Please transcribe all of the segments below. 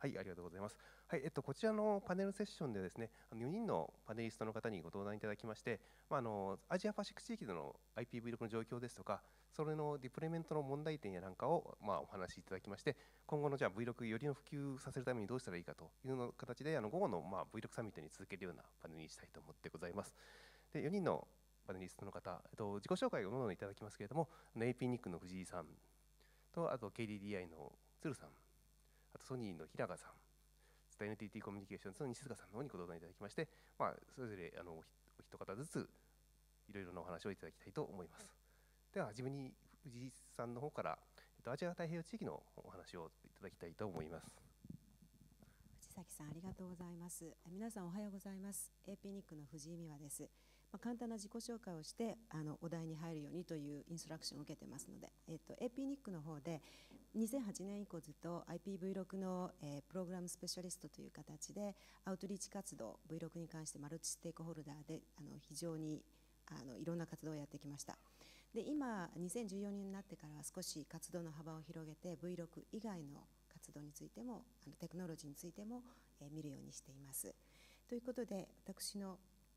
はい、ありがとうございます。はい、こちらのパネルセッションでですね、4人のパネリストの方にご登壇いただきまして、アジアパシフィック地域での IPv6 の状況ですとか、それのディプロイメントの問題点やなんかを、お話しいただきまして、今後のじゃあ V6 よりの普及させるためにどうしたらいいかというの形で、午後のV6 サミットに続けるようなパネルにしたいと思ってございます。で、4人のパネリストの方、自己紹介をどんどんいただきますけれども、AP ニックの藤井さんと、あと KDDI の鶴さん、あとソニーの平賀さん、NTT コミュニケーションズの西塚さんの方にご登壇いただきまして、それぞれお一方ずついろいろなお話をいただきたいと思います。では、初めに藤井さんの方から、アジア太平洋地域のお話をいただきたいと思います。 藤崎さん、ありがとうございます。皆さん、おはようございます。AP ニックの藤井美和です。簡単な自己紹介をしてお題に入るようにというインストラクションを受けてますので、AP ニックの方で2008年以降ずっと IPv6 の、プログラムスペシャリストという形でアウトリーチ活動 V6 に関してマルチステークホルダーで非常にいろんな活動をやってきました。で、今2014年になってからは少し活動の幅を広げて V6 以外の活動についてもテクノロジーについても、見るようにしています。ということで、私の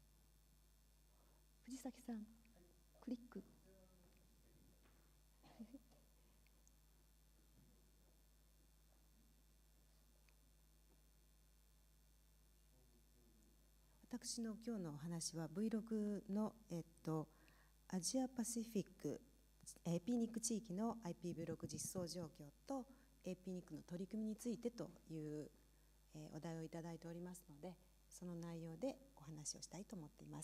藤崎さん、クリック私の今日のお話は V6 の、アジアパシフィック APNIC 地域の IPv6 実装状況と APNIC の取り組みについてという、お題をいただいておりますので、その内容でお話をしたいと思っています。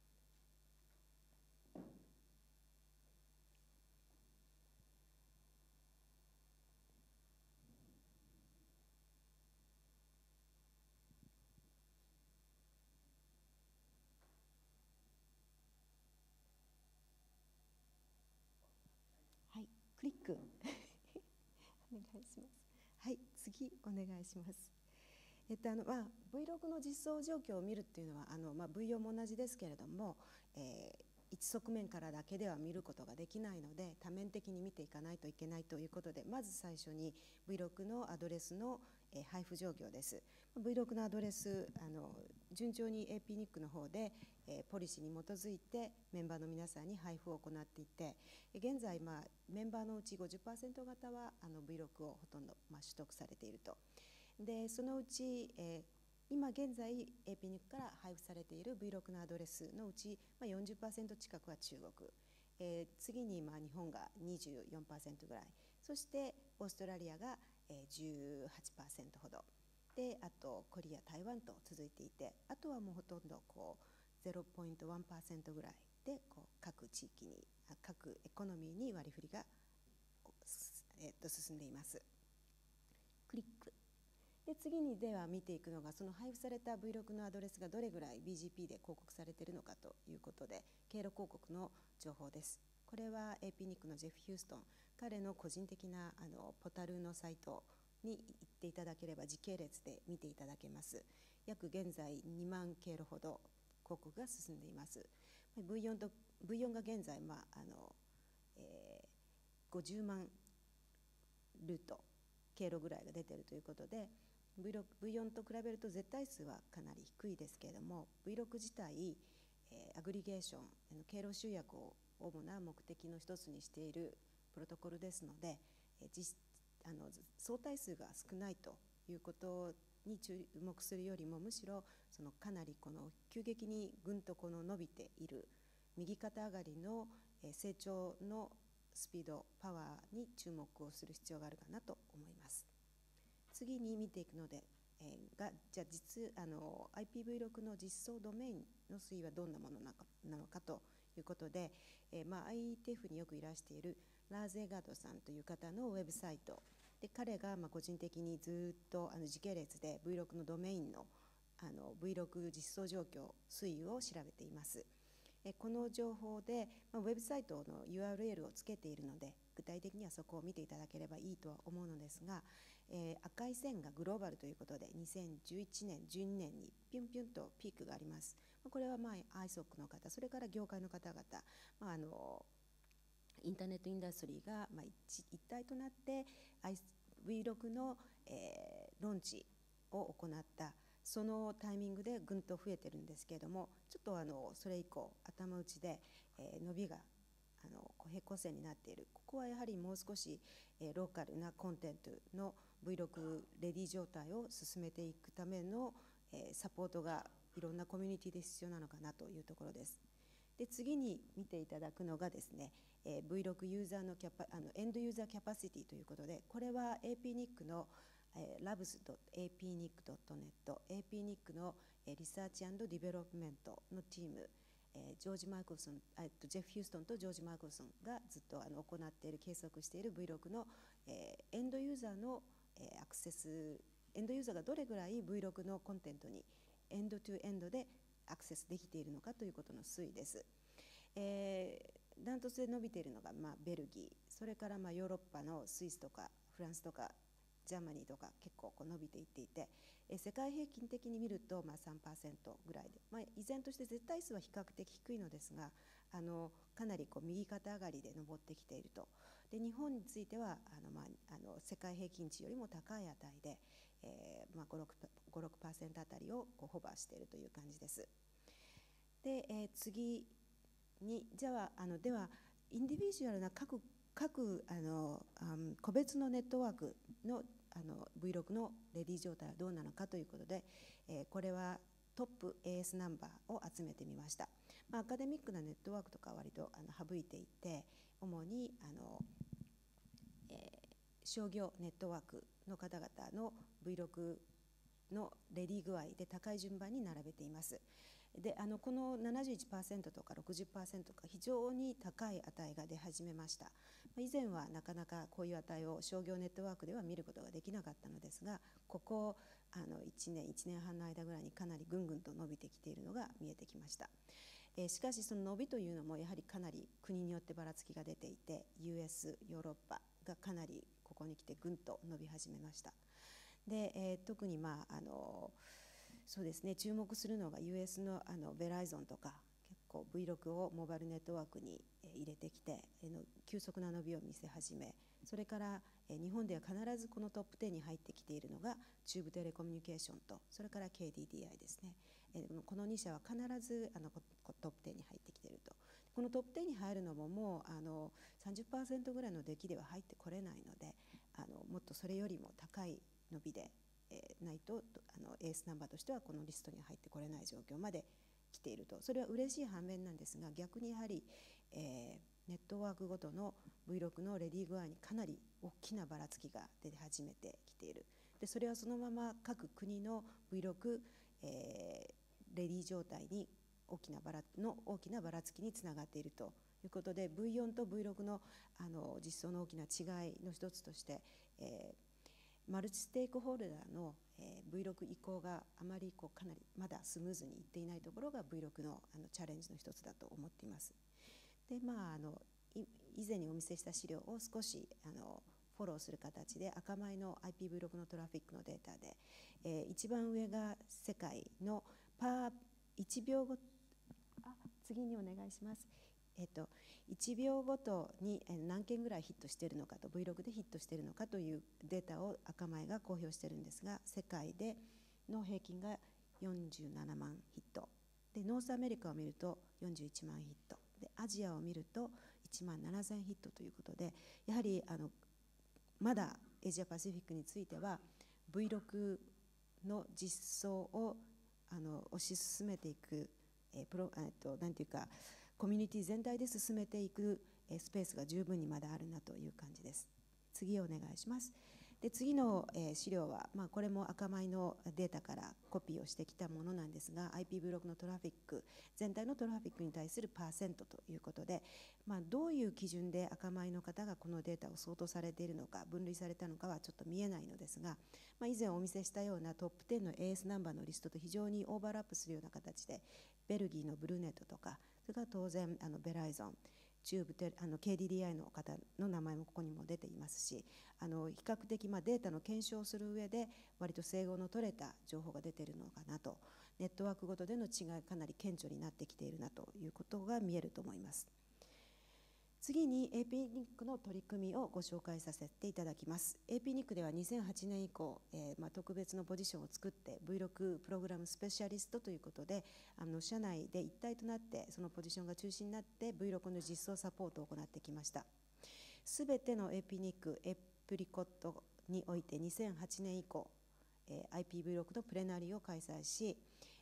はい、クリックお願いします。はい、次お願いします。V6 の実装状況を見るっていうのはV4 も同じですけれども、一側面からだけでは見ることができないので、多面的に見ていかないといけないということで、まず最初に V6 のアドレスの配布状況です。V6 のアドレス順調に APNIC の方でポリシーに基づいてメンバーの皆さんに配布を行っていて、現在メンバーのうち 50% 方はV6 をほとんど取得されていると。で、そのうち、今現在 APNIC から配布されている V6 のアドレスのうち、40% 近くは中国、次に日本が 24% ぐらい、そしてオーストラリアが 18% ほどで、あとコリア、台湾と続いていて、あとはもうほとんど0.1% ぐらいで各地域に各エコノミーに割り振りが、進んでいます。クリックで、次にでは見ていくのが、その配布された V6 のアドレスがどれぐらい BGP で広告されているのかということで、経路広告の情報です。これは APNIC のジェフ・ヒューストン、彼の個人的なポタルのサイトに行っていただければ時系列で見ていただけます。約現在2万経路ほど広告が進んでいます。V4 が現在、50万ルート経路ぐらいが出ているということで、V4 と比べると絶対数はかなり低いですけれども、 V6 自体、アグリゲーション経路集約を主な目的の一つにしているプロトコルですので、相対数が少ないということに注目するよりも、むしろかなり急激にぐんと伸びている右肩上がりの成長のスピード、パワーに注目をする必要があるかなと思います。次に見ていくので、じゃあIPv6 の実装ドメインの推移はどんなものなのかということで、IETF によくいらしているラーゼガードさんという方のウェブサイトで、彼が個人的にずっと時系列で V6 のドメインのV6 実装状況推移を調べています。この情報で、ウェブサイトの URL をつけているので、具体的にはそこを見ていただければいいとは思うのですが、赤い線がグローバルということで、2011年、12年にピュンピュンとピークがあります。これはISOC の方、それから業界の方々、インターネットインダストリーが一体となって Vlog の、ローンチを行ったそのタイミングでぐんと増えてるんですけれども、ちょっとそれ以降頭打ちで、伸びが平行線になっている。ここはやはりもう少し、ローカルなコンテンツの Vlog レディ状態を進めていくための、サポートがいろんなコミュニティで必要なのかなというところです。で、次に見ていただくのがですね、Vlog ユーザーのエンドユーザーキャパシティということで、これは APNIC のlabs.apnic.net、APNIC のリサーチ&ディベロップメントのチーム、ジョージ・マークルソン、ジェフ・ヒューストンとジョージ・マークルソンがずっと行っている、計測している Vlog の、エンドユーザーの、アクセス、エンドユーザーがどれぐらい Vlog のコンテントにエンドトゥエンドでアクセスできているのかということの推移です。ダントツで伸びているのが、ベルギー、それからヨーロッパのスイスとかフランスとかジャーマニーとか結構伸びていっていて、世界平均的に見ると3% ぐらいで、依然として絶対数は比較的低いのですが、かなり右肩上がりで上ってきていると。で、日本については世界平均値よりも高い値で、5、6% あたりをホバーしているという感じです。で、次にではインディビジュアルな各個別のネットワークのVlog のレディ状態はどうなのかということで、これはトップ AS ナンバーを集めてみました。アカデミックなネットワークとかは割と省いていて、主に商業ネットワークの方々の Vlog のレディ具合で高い順番に並べています。で、この 71% とか 60% とか非常に高い値が出始めました。以前はなかなかこういう値を商業ネットワークでは見ることができなかったのですが、ここ1年半の間ぐらいにかなりぐんぐんと伸びてきているのが見えてきました。しかしその伸びというのもやはりかなり国によってばらつきが出ていて、 US、ヨーロッパがかなりここに来てぐんと伸び始めました。で、特にそうですね、注目するのが US のベライゾンとか結構 Vlog をモバイルネットワークに入れてきて急速な伸びを見せ始め、それから日本では必ずこのトップ10に入ってきているのがチューブテレコミュニケーションと、それから KDDI ですね。この2社は必ずトップ10に入ってきていると。このトップ10に入るのももう30% ぐらいの出来では入ってこれないので、もっとそれよりも高い伸びでないとエースナンバーとしてはこのリストには入ってこれない状況まで来ていると。それは嬉しい反面なんですが、逆にやはり、ネットワークごとの Vlog のレディ具合にかなり大きなばらつきが出始めてきている。で、それはそのまま各国の Vlog、レディ状態に大きなばらつきにつながっているということで、 V4 と Vlog の実装の大きな違いの一つとして、マルチステークホルダーの、Vlog 移行があまりかなりまだスムーズにいっていないところが Vlog のチャレンジの一つだと思っています。で、以前にお見せした資料を少しフォローする形で、赤米の IP-Vlog のトラフィックのデータで、一番上が世界の1秒ごと、次にお願いします。1秒ごとに何件ぐらいヒットしているのかと、 Vlog でヒットしているのかというデータを赤米が公表しているんですが、世界での平均が47万ヒットで、ノースアメリカを見ると41万ヒットで、アジアを見ると1万7000ヒットということで、やはりまだアジアパシフィックについては Vlog の実装を推し進めていく、なんていうかコミュニティ全体で進めていくスペースが十分にまだあるなという感じです。次お願いします。で、次の資料は、これも赤米のデータからコピーをしてきたものなんですが、 IP-Vlog のトラフィック、全体のトラフィックに対するパーセントということで、どういう基準で赤米の方がこのデータを相当されているのか、分類されたのかはちょっと見えないのですが、以前お見せしたようなトップ10の AS ナンバーのリストと非常にオーバーラップするような形で、ベルギーのブルネットとか、それから当然ベライゾン、チューブKDDI の方の名前もここにも出ていますし、比較的データの検証をする上で割と整合の取れた情報が出ているのかなと、ネットワークごとでの違いかなり顕著になってきているなということが見えると思います。 次に APNIC の取り組みをご紹介させていただきます。APNIC では2008年以降、特別のポジションを作って V6 プログラムスペシャリストということで、社内で一体となってそのポジションが中心になって V6 の実装サポートを行ってきました。すべての APNIC、エプリコットにおいて2008年以降、IPv6 のプレナリーを開催し、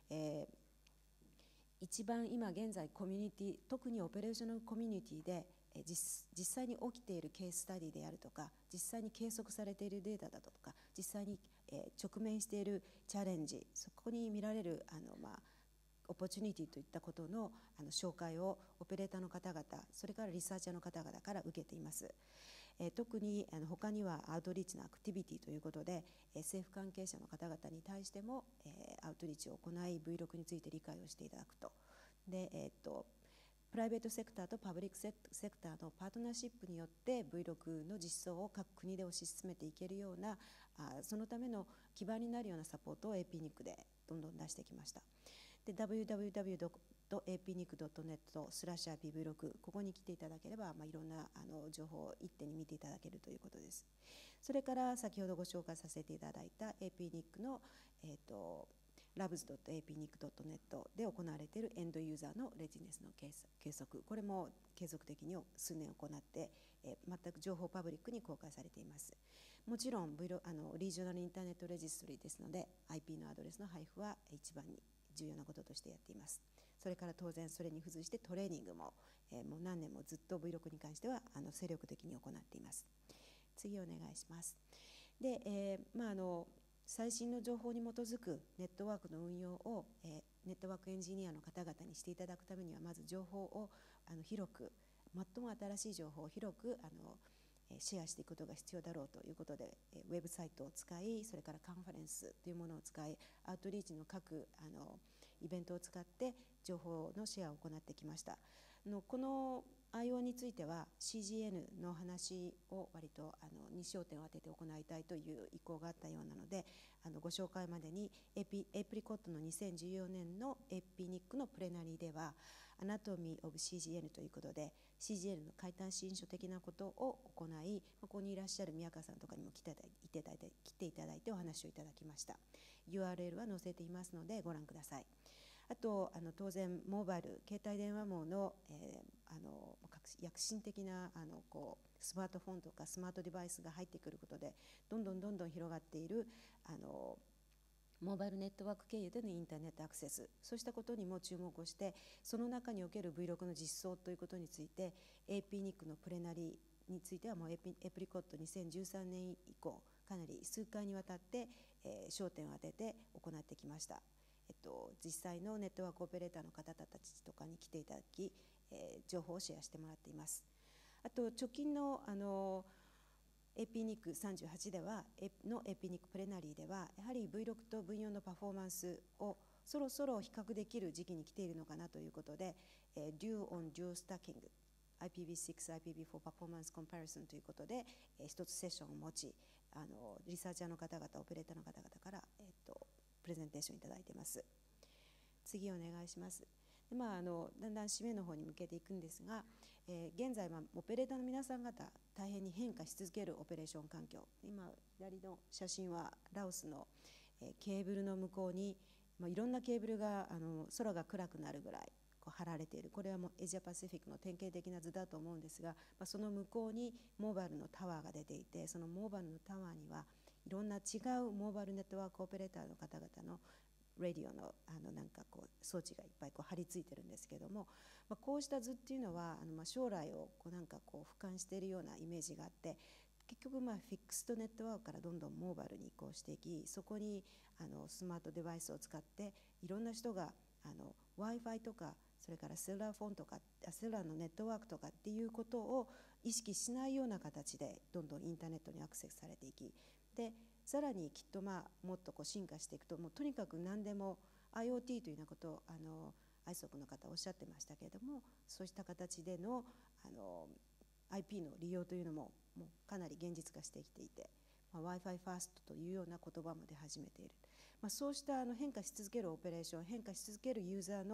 一番今現在コミュニティ、特にオペレーショナルコミュニティで実際に起きているケーススタディであるとか、実際に計測されているデータだとか、実際に直面しているチャレンジ、そこに見られるオポチュニティといったことの紹介をオペレーターの方々、それからリサーチャーの方々から受けています。特に他にはアウトリーチのアクティビティということで、政府関係者の方々に対してもアウトリーチを行い V6 について理解をしていただくと。で、プライベートセクターとパブリックセクターのパートナーシップによって V6 の実装を各国で推し進めていけるようなそのための基盤になるようなサポートを APNIC でどんどん出してきました。で www.apnic.net/IPv6 ここに来ていただければ、いろんな情報を一手に見ていただけるということです。それから先ほどご紹介させていただいた APNIC の、labs.apnic.net で行われているエンドユーザーのレジネスの計測、これも継続的に数年行って、全く情報パブリックに公開されています。もちろん、リージョナルインターネットレジストリーですので IP のアドレスの配布は一番に重要なこととしてやっています。それから当然それに付随してトレーニングも、もう何年もずっと V6 に関しては精力的に行っています。次お願いします。で、最新の情報に基づくネットワークの運用を、ネットワークエンジニアの方々にしていただくためには、まず情報を広く、最も新しい情報を広くシェアしていくことが必要だろうということで、ウェブサイトを使い、それからカンファレンスというものを使い、アウトリーチの各イベントを使って情報のシェアを行ってきました。この IO については CGN の話を割とに焦点を当てて行いたいという意向があったようなので、ご紹介までにエプリコットの2014年のAPNICのプレナリーではアナトミー・オブ CGN ということで CGN の解体新書的なことを行い、ここにいらっしゃる宮川さんとかにも来ていただいてお話をいただきました。 URL は載せていますのでご覧ください。あと当然モバイル携帯電話網の、躍進的なスマートフォンとかスマートデバイスが入ってくることでどんどん広がっているモバイルネットワーク経由でのインターネットアクセス、そうしたことにも注目をして、その中における V6 の実装ということについて APNIC のプレナリーについてはもうエプリコット2013年以降かなり数回にわたって、焦点を当てて行ってきました。実際のネットワークオペレーターの方たちとかに来ていただき、情報をシェアしてもらっています。あと直近のAPNIC38 ではの APNIC プレナリーではやはり V6 と V4 のパフォーマンスをそろそろ比較できる時期に来ているのかなということで、Due on Dual Stacking IPv6、IPv4 パフォーマンスコンパリソンということで、一つセッションを持ち、リサーチャーの方々、オペレーターの方々から、プレゼンテーションいただいています。次お願いします。でだんだん締めの方に向けていくんですが、現在オペレーターの皆さん方大変に変化し続けるオペレーション環境、今左の写真はラオスの、ケーブルの向こうに、いろんなケーブルが空が暗くなるぐらい貼られている、これはもうエジアパシフィックの典型的な図だと思うんですが、その向こうにモバイルのタワーが出ていて、そのモバイルのタワーにはいろんな違うモバイルネットワークオペレーターの方々のラディオの装置がいっぱい貼り付いてるんですけども、こうした図っていうのは将来を俯瞰しているようなイメージがあって、結局フィックストネットワークからどんどんモバイルに移行していき、そこにスマートデバイスを使っていろんな人がWi-Fi とかそれからセルラーフォンとかセルラーのネットワークとかっていうことを意識しないような形でどんどんインターネットにアクセスされていき、でさらにきっともっと進化していくと、もうとにかく何でも IoT というようなことをISOC の方おっしゃってましたけれども、そうした形でのIP の利用というのももうかなり現実化してきていて、Wi-Fi ファーストというような言葉も出始めている。そうした変化し続けるオペレーション、変化し続けるユーザーの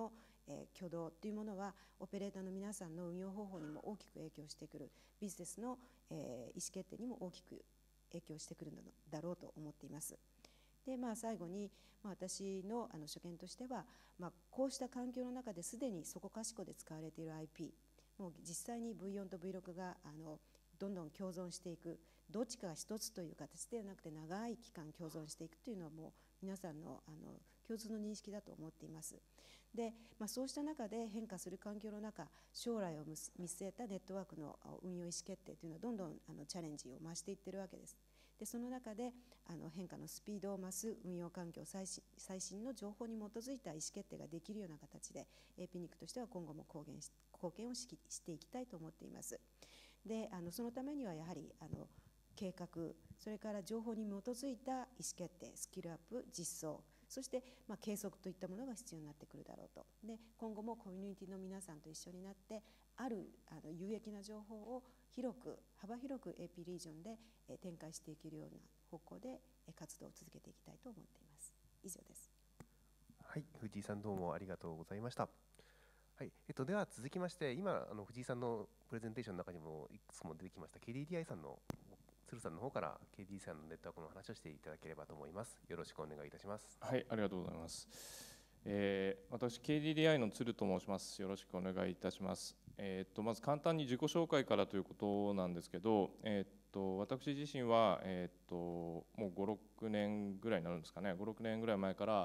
挙動というものはオペレーターの皆さんの運用方法にも大きく影響してくる、ビジネスの意思決定にも大きく影響してくるのだろうと思っています。で最後に、私の所見としては、こうした環境の中ですでにそこかしこで使われている IP、もう実際に V4 と V6 がどんどん共存していく、どっちかが一つという形ではなくて長い期間共存していくというのはもう皆さんの共通の認識だと思っています。で、そうした中で変化する環境の中、将来を見据えたネットワークの運用意思決定というのはどんどんチャレンジを増していってるわけです。でその中で変化のスピードを増す運用環境、最新の情報に基づいた意思決定ができるような形で APNIC としては今後も貢献をしていきたいと思っています。でそのためにはやはり計画、それから情報に基づいた意思決定、スキルアップ、実装、そして計測といったものが必要になってくるだろうと。で今後もコミュニティの皆さんと一緒になってある有益な情報を幅広く AP リージョンで展開していけるような方向で活動を続けていきたいと思っています。以上です。 はい、藤井さんどうもありがとうございました。はい、では続きまして、今藤井さんのプレゼンテーションの中にもいくつも出てきました KDDI さんの鶴さんの方から KDDI さんのネットワークの話をしていただければと思います。よろしくお願いいたします。 はい、ありがとうございます。私 KDDI の鶴と申します。よろしくお願いいたします。まず簡単に自己紹介からということなんですけど、私自身は、もう5、6年ぐらいになるんですかね、5、6年ぐらい前から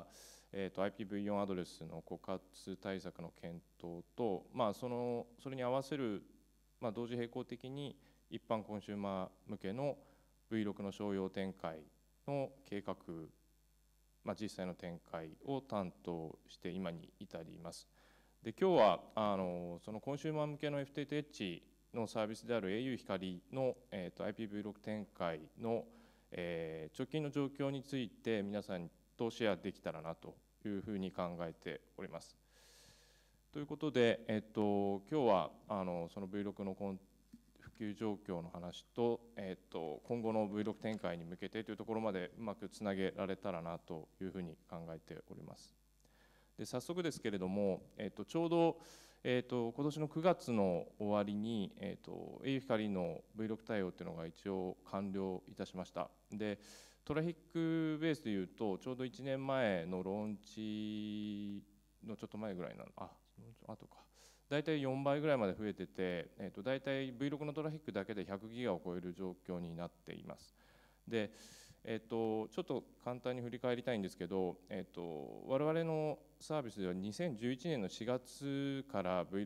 、IPv4 アドレスの枯渇対策の検討と、それに合わせる、同時並行的に一般コンシューマー向けの V6 の商用展開の計画、実際の展開を担当して今に至ります。で今日はそのコンシューマー向けの FTTH のサービスである au 光の、IPv6 展開の、直近の状況について皆さんとシェアできたらなというふうに考えております。ということで、今日はその V6 の普及状況の話と、今後の V6 展開に向けてというところまでうまくつなげられたらなというふうに考えております。で早速ですけれども、ちょうど、今年の9月の終わりに、au 光の V6 対応というのが一応完了いたしました。でトラフィックベースでいうとちょうど1年前のローンチのちょっと前ぐらいなの、あとか大体4倍ぐらいまで増えてて、大体 V6 のトラフィックだけで100ギガを超える状況になっています。でちょっと簡単に振り返りたいんですけど、我々のサービスでは2011年の4月から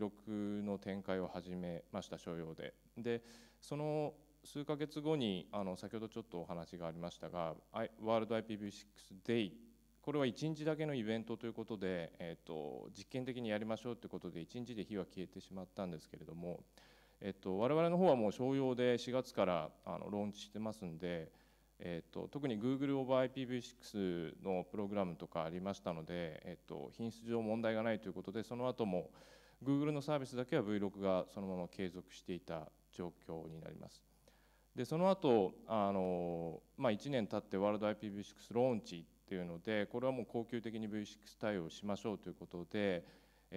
V6 の展開を始めました、商用で。でその数ヶ月後に先ほどちょっとお話がありましたが、ワールド IPv6 Day、これは1日だけのイベントということで、実験的にやりましょうということで1日で火は消えてしまったんですけれども、我々の方はもう商用で4月からローンチしてますんで、特に Google over IPv6 のプログラムとかありましたので、品質上問題がないということで、その後も Google のサービスだけは V6 がそのまま継続していた状況になります。でその後1年経ってワールド IPv6 ローンチっていうので、これはもう恒久的に V6 対応しましょうということで、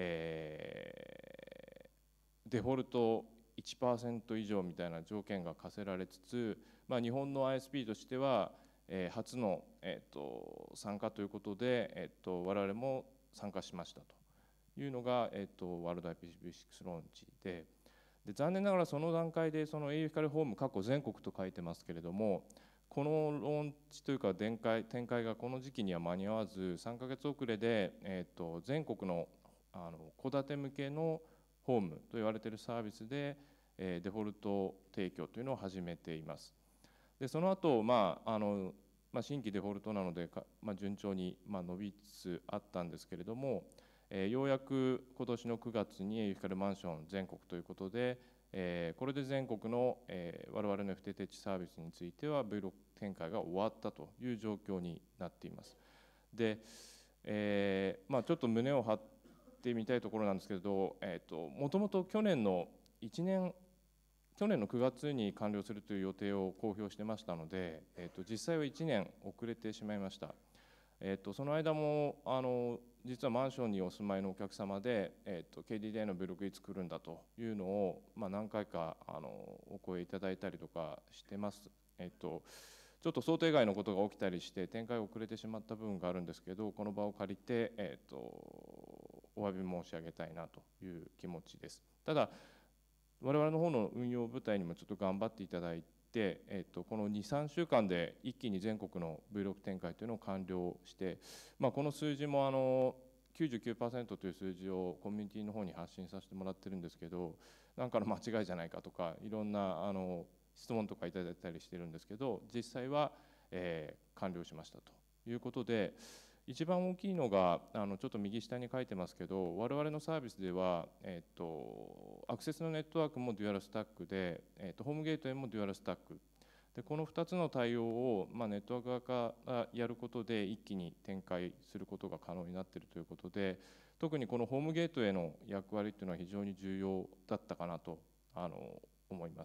デフォルト 1% 以上みたいな条件が課せられつつ、日本の ISP としては、初の、参加ということで、我々も参加しましたというのが、ワールド IPv6 ローンチで、残念ながらその段階でその au 光ホーム過去全国と書いてますけれども、このローンチというか展開がこの時期には間に合わず、3ヶ月遅れで、全国の戸建て向けのホームと言われているサービスで、デフォルト提供というのを始めています。でその後、新規デフォルトなので順調に伸びつつあったんですけれども、ようやく今年の9月に au 光マンション全国ということで、これで全国の我々の FTTH サービスについては V6 展開が終わったという状況になっています。で、ちょっと胸を張ってみたいところなんですけれど、もともと去年の9月に完了するという予定を公表してましたので、実際は1年遅れてしまいました。その間も実はマンションにお住まいのお客様で、KDDI の Vlog いつ来るんだというのを、何回かお声いただいたりとかしてます。ちょっと想定外のことが起きたりして展開遅れてしまった部分があるんですけど、この場を借りて、お詫び申し上げたいなという気持ちです。ただ我々の方の運用部隊にもちょっと頑張っていただいて、この2、3週間で一気に全国の Vlog 展開というのを完了して、この数字も99% という数字をコミュニティの方に発信させてもらってるんですけど、なんかの間違いじゃないかとか、いろんな質問とかいただいたりしてるんですけど、実際は、完了しましたということで、一番大きいのがちょっと右下に書いてますけど、我々のサービスでは、アクセスのネットワークもデュアルスタックで、ホームゲートへもデュアルスタックで、この2つの対応を、ネットワーク側からやることで一気に展開することが可能になっているということで、特にこのホームゲートへの役割というのは非常に重要だったかなと思います。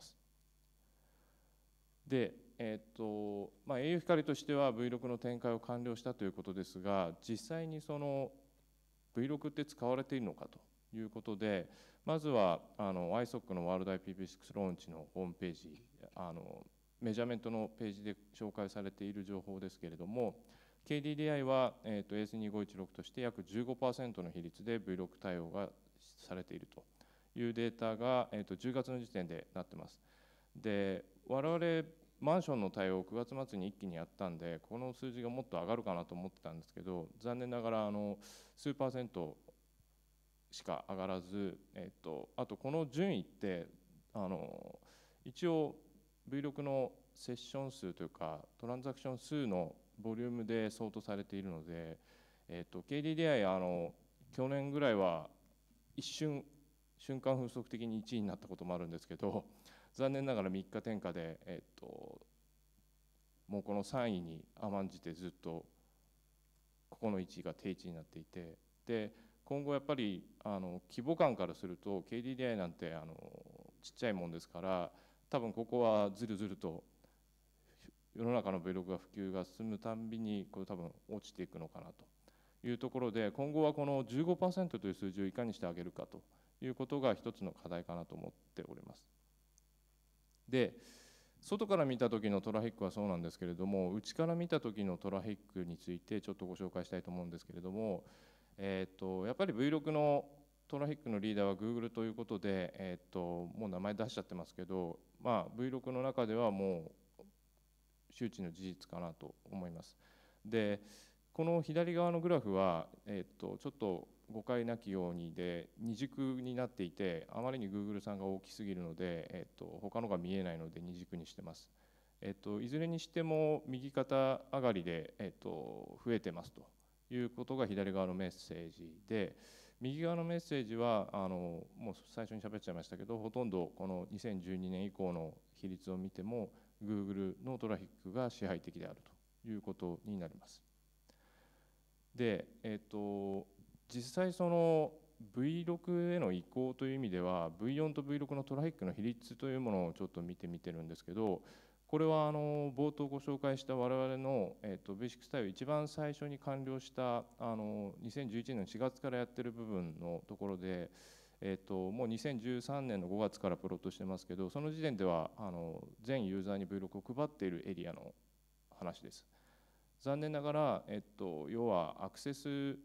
で、au 光としては Vlog の展開を完了したということですが、実際にその Vlog って使われているのかということで、まずはISOC のワールド IPv6 ローンチのホームページ、メジャーメントのページで紹介されている情報ですけれども、KDDI は、AS2516 として約 15% の比率で Vlog 対応がされているというデータが、10月の時点でなってます。で、我々マンションの対応を9月末に一気にやったんで、この数字がもっと上がるかなと思ってたんですけど、残念ながら数%しか上がらず、あとこの順位って一応 Vlog のセッション数というかトランザクション数のボリュームで相当されているので、KDDI 去年ぐらいは一瞬間風速的に1位になったこともあるんですけど、残念ながら3日転嫁で、もうこの3位に甘んじてずっとここの1位が定位置になっていて、で今後やっぱり規模感からすると KDDI なんてちっちゃいもんですから、多分ここはずるずると世の中の Vlog が普及が進むたんびにこれ多分落ちていくのかなというところで、今後はこの 15% という数字をいかにしてあげるかということが一つの課題かなと思っております。で、外から見た時のトラフィックはそうなんですけれども、内から見た時のトラフィックについてちょっとご紹介したいと思うんですけれども、やっぱり Vlog のトラフィックのリーダーは Google ということで、もう名前出しちゃってますけど、Vlog の中ではもう周知の事実かなと思います。で、この左側のグラフは、ちょっと誤解なきようにで二軸になっていて、あまりに Google さんが大きすぎるので、他のが見えないので二軸にしてます。いずれにしても右肩上がりで、増えてますということが左側のメッセージで、右側のメッセージはもう最初に喋っちゃいましたけど、ほとんどこの2012年以降の比率を見ても Google のトラフィックが支配的であるということになります。で、実際その Vlog への移行という意味では V4 と Vlog のトラフィックの比率というものをちょっと見てみてるんですけど、これは冒頭ご紹介した我々のベーシックス対応一番最初に完了した2011年4月からやってる部分のところで、もう2013年の5月からプロットしてますけど、その時点では全ユーザーに Vlog を配っているエリアの話です。残念ながら、要はアクセス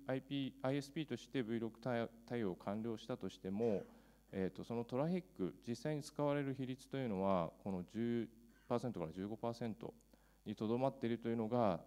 ISP として Vlog 対応を完了したとしても、そのトラフィック実際に使われる比率というのはこの10%から 15% にとどまっているというのが、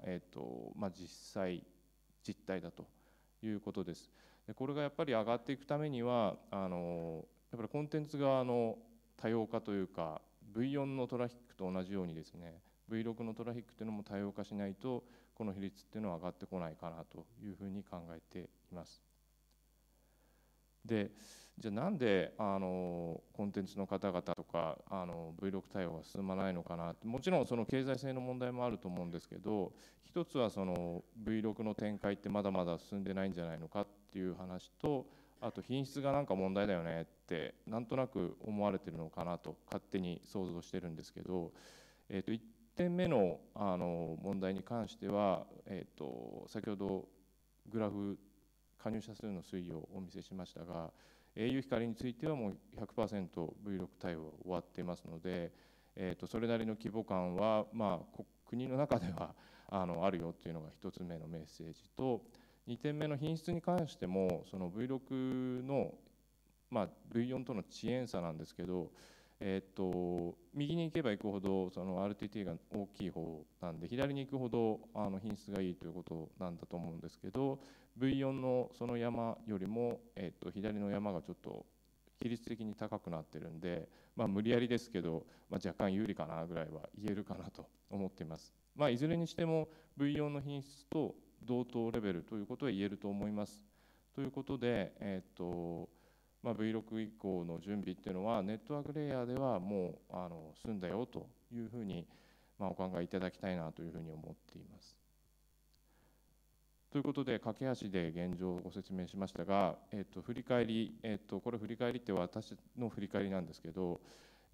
実態だということです。でこれがやっぱり上がっていくためにはやっぱりコンテンツ側の多様化というか V4 のトラフィックと同じようにですね、 Vlog のトラフィックというのも多様化しないとこの比率っていうのは上がってこないかなというふうに考えています。で、じゃあなんでコンテンツの方々とかVlog 対応が進まないのかなって、もちろんその経済性の問題もあると思うんですけど、一つはその Vlog の展開ってまだまだ進んでないんじゃないのかっていう話と、あと品質がなんか問題だよねってなんとなく思われてるのかなと勝手に想像してるんですけど、1点目の問題に関しては、先ほどグラフ加入者数の推移をお見せしましたが、au 光についてはもう 100%V6 対応終わっていますので、それなりの規模感は、国の中ではあるよというのが1つ目のメッセージと、2点目の品質に関しても、その V6 の、V4 との遅延差なんですけど、右に行けば行くほどその RTT が大きい方なんで、左に行くほど品質がいいということなんだと思うんですけど、V4 のその山よりも、左の山がちょっと比率的に高くなってるんで、無理やりですけど、若干有利かなぐらいは言えるかなと思っています。いずれにしても V4 の品質と同等レベルということは言えると思います。ということで、V6 以降の準備っていうのは、ネットワークレイヤーではもう済んだよというふうに、お考えいただきたいなというふうに思っています。ということで、駆け足で現状をご説明しましたが、振り返り、これ振り返りって私の振り返りなんですけど、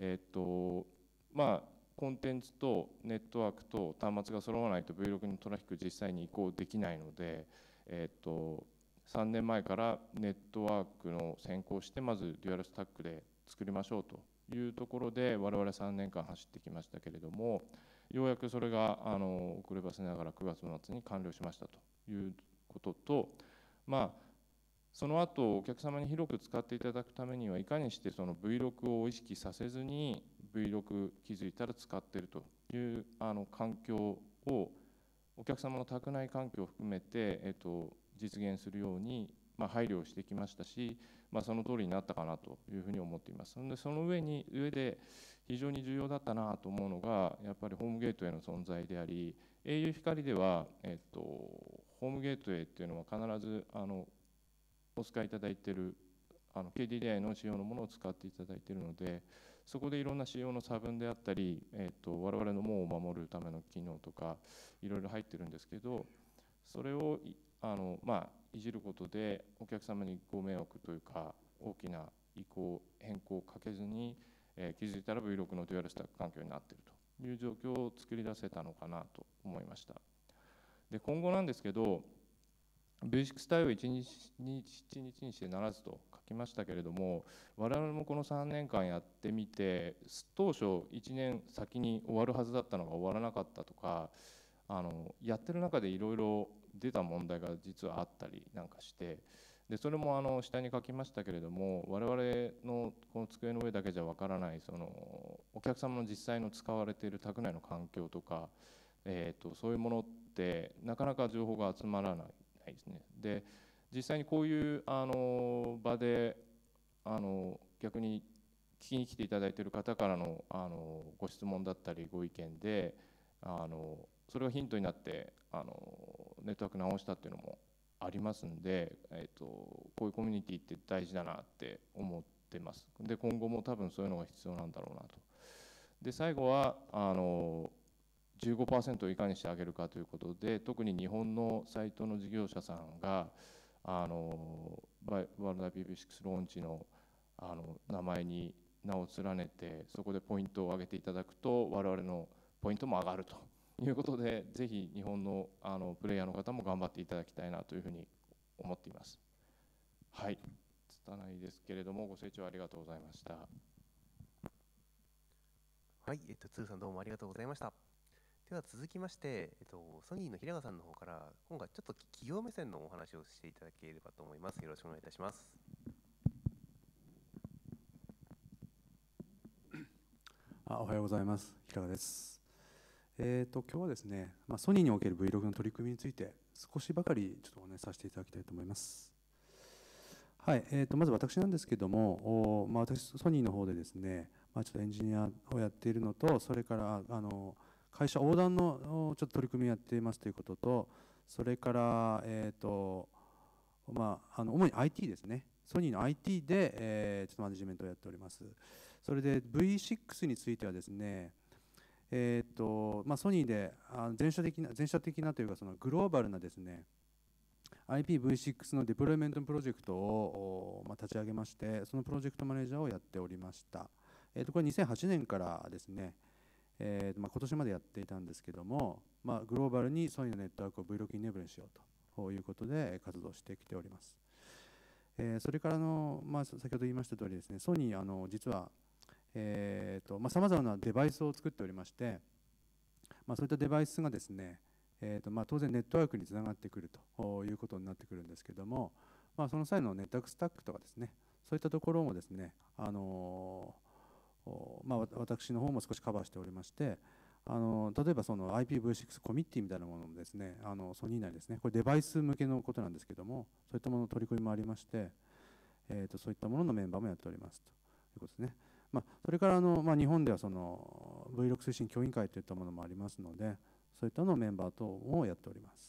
コンテンツとネットワークと端末が揃わないと V6 のトラフィック実際に移行できないので、3年前からネットワークの先行して、まずデュアルスタックで作りましょうというところで、我々3年間走ってきましたけれども、ようやくそれが遅ればせながら9月末に完了しましたということと、その後お客様に広く使っていただくためには、いかにしてその V6 を意識させずに V6 気づいたら使っているという環境を、お客様の宅内環境を含めて、実現するように配慮をしてきましたし、その通りになったかなというふうに思っています。でその上で非常に重要だったなと思うのが、やっぱりホームゲートウェイの存在であり、au 光では、ホームゲートウェイっていうのは必ずお使いいただいているKDDI の仕様のものを使っていただいているので、そこでいろんな仕様の差分であったり、我々の門を守るための機能とかいろいろ入ってるんですけど、それをいじることでお客様にご迷惑というか大きな変更をかけずに、気づいたら V6 のデュアルスタック環境になっているという状況を作り出せたのかなと思いました。で今後なんですけど、V6 対応1日にしてならずと書きましたけれども、我々もこの3年間やってみて、当初1年先に終わるはずだったのが終わらなかったとか、やってる中でいろいろ出た問題が実はあったりなんかして、でそれも下に書きましたけれども、我々のこの机の上だけじゃわからない、そのお客様の実際の使われている宅内の環境とか、そういうものってなかなか情報が集まらないですね。で実際にこういう場で逆に聞きに来ていただいている方からのご質問だったりご意見で、それがヒントになってネットワーク直したっていうのもありますんで、こういうコミュニティって大事だなって思ってます。で今後も多分そういうのが必要なんだろうなと。で最後は15% をいかにしてあげるかということで、特に日本のサイトの事業者さんがワールド IPv6 ローンチの名前に名を連ねて、そこでポイントを上げていただくと我々のポイントも上がるということで、ぜひ日本のプレイヤーの方も頑張っていただきたいなというふうに思っています。はい、拙いですけれどもご清聴ありがとうございました。 はい、つーさんどうもありがとうございました。では続きまして、ソニーの平川さんの方から今回ちょっと企業目線のお話をしていただければと思います。よろしくお願いいたします。 おはようございます。平川です。今日はですね、ソニーにおける V6 の取り組みについて少しばかりちょっとお話しさせていただきたいと思います。はい、まず私なんですけども、私ソニーの方でですね、ちょっとエンジニアをやっているのと、それから会社横断のちょっと取り組みをやっていますということと、それから主に IT ですね、ソニーの IT で、ちょっとマネジメントをやっております。それで V6 についてはですね、ソニーで全社的なというか、そのグローバルなですね IPv6 のデプロイメントプロジェクトを立ち上げまして、そのプロジェクトマネージャーをやっておりました。これ2008年からですね、今年までやっていたんですけども、グローバルにソニーのネットワークを V6 イネーブルにしようということで活動してきております。それから先ほど言いました通りですね、ソニー実はさまざまなデバイスを作っておりまして、そういったデバイスがですね、当然ネットワークにつながってくるということになってくるんですけども、その際のネットワークスタックとかですね、そういったところもですね、私の方も少しカバーしておりまして、例えばその IPv6 コミッティみたいなものもですね、ソニー内ですね、これデバイス向けのことなんですけども、そういったものの取り組みもありまして、そういったもののメンバーもやっておりますということですね。それから日本ではその V6 推進協議会といったものもありますので、そういったのメンバー等もやっております。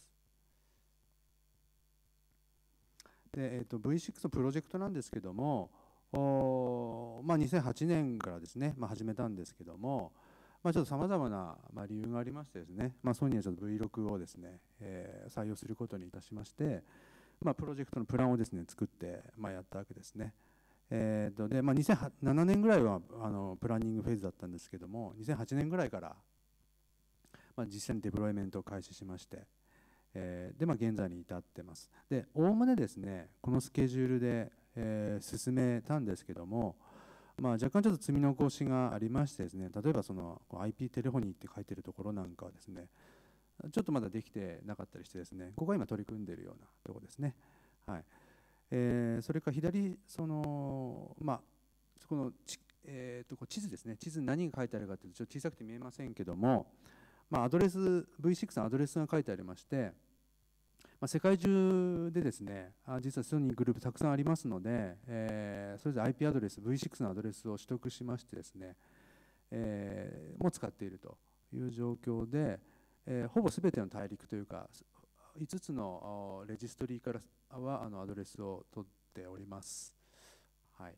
で、V6 のプロジェクトなんですけども、2008年からですね、始めたんですけども、ちょっとさまざまな理由がありましてですね、ソニーはちょっと V6 をですね、採用することにいたしまして、プロジェクトのプランをですね作ってやったわけですね。で2007年ぐらいはプランニングフェーズだったんですけども、2008年ぐらいから実際にデプロイメントを開始しまして、で現在に至ってます。でおおむねですねこのスケジュールで、進めたんですけども、若干ちょっと積み残しがありましてですね、例えばその IP テレフォニーって書いてるところなんかはですね、ちょっとまだできてなかったりしてですね、ここが今取り組んでいるようなところですね。はい。それから左そのそこの地図ですね、地図に何が書いてあるかというとちょっと小さくて見えませんけども、アドレス V6 のアドレスが書いてありまして、世界中でですね実はソニーグループたくさんありますので、それぞれ IP アドレス V6 のアドレスを取得しましてですね、も使っているという状況で、ほぼ全ての大陸というか5つのレジストリーからはアドレスを取っております。はい。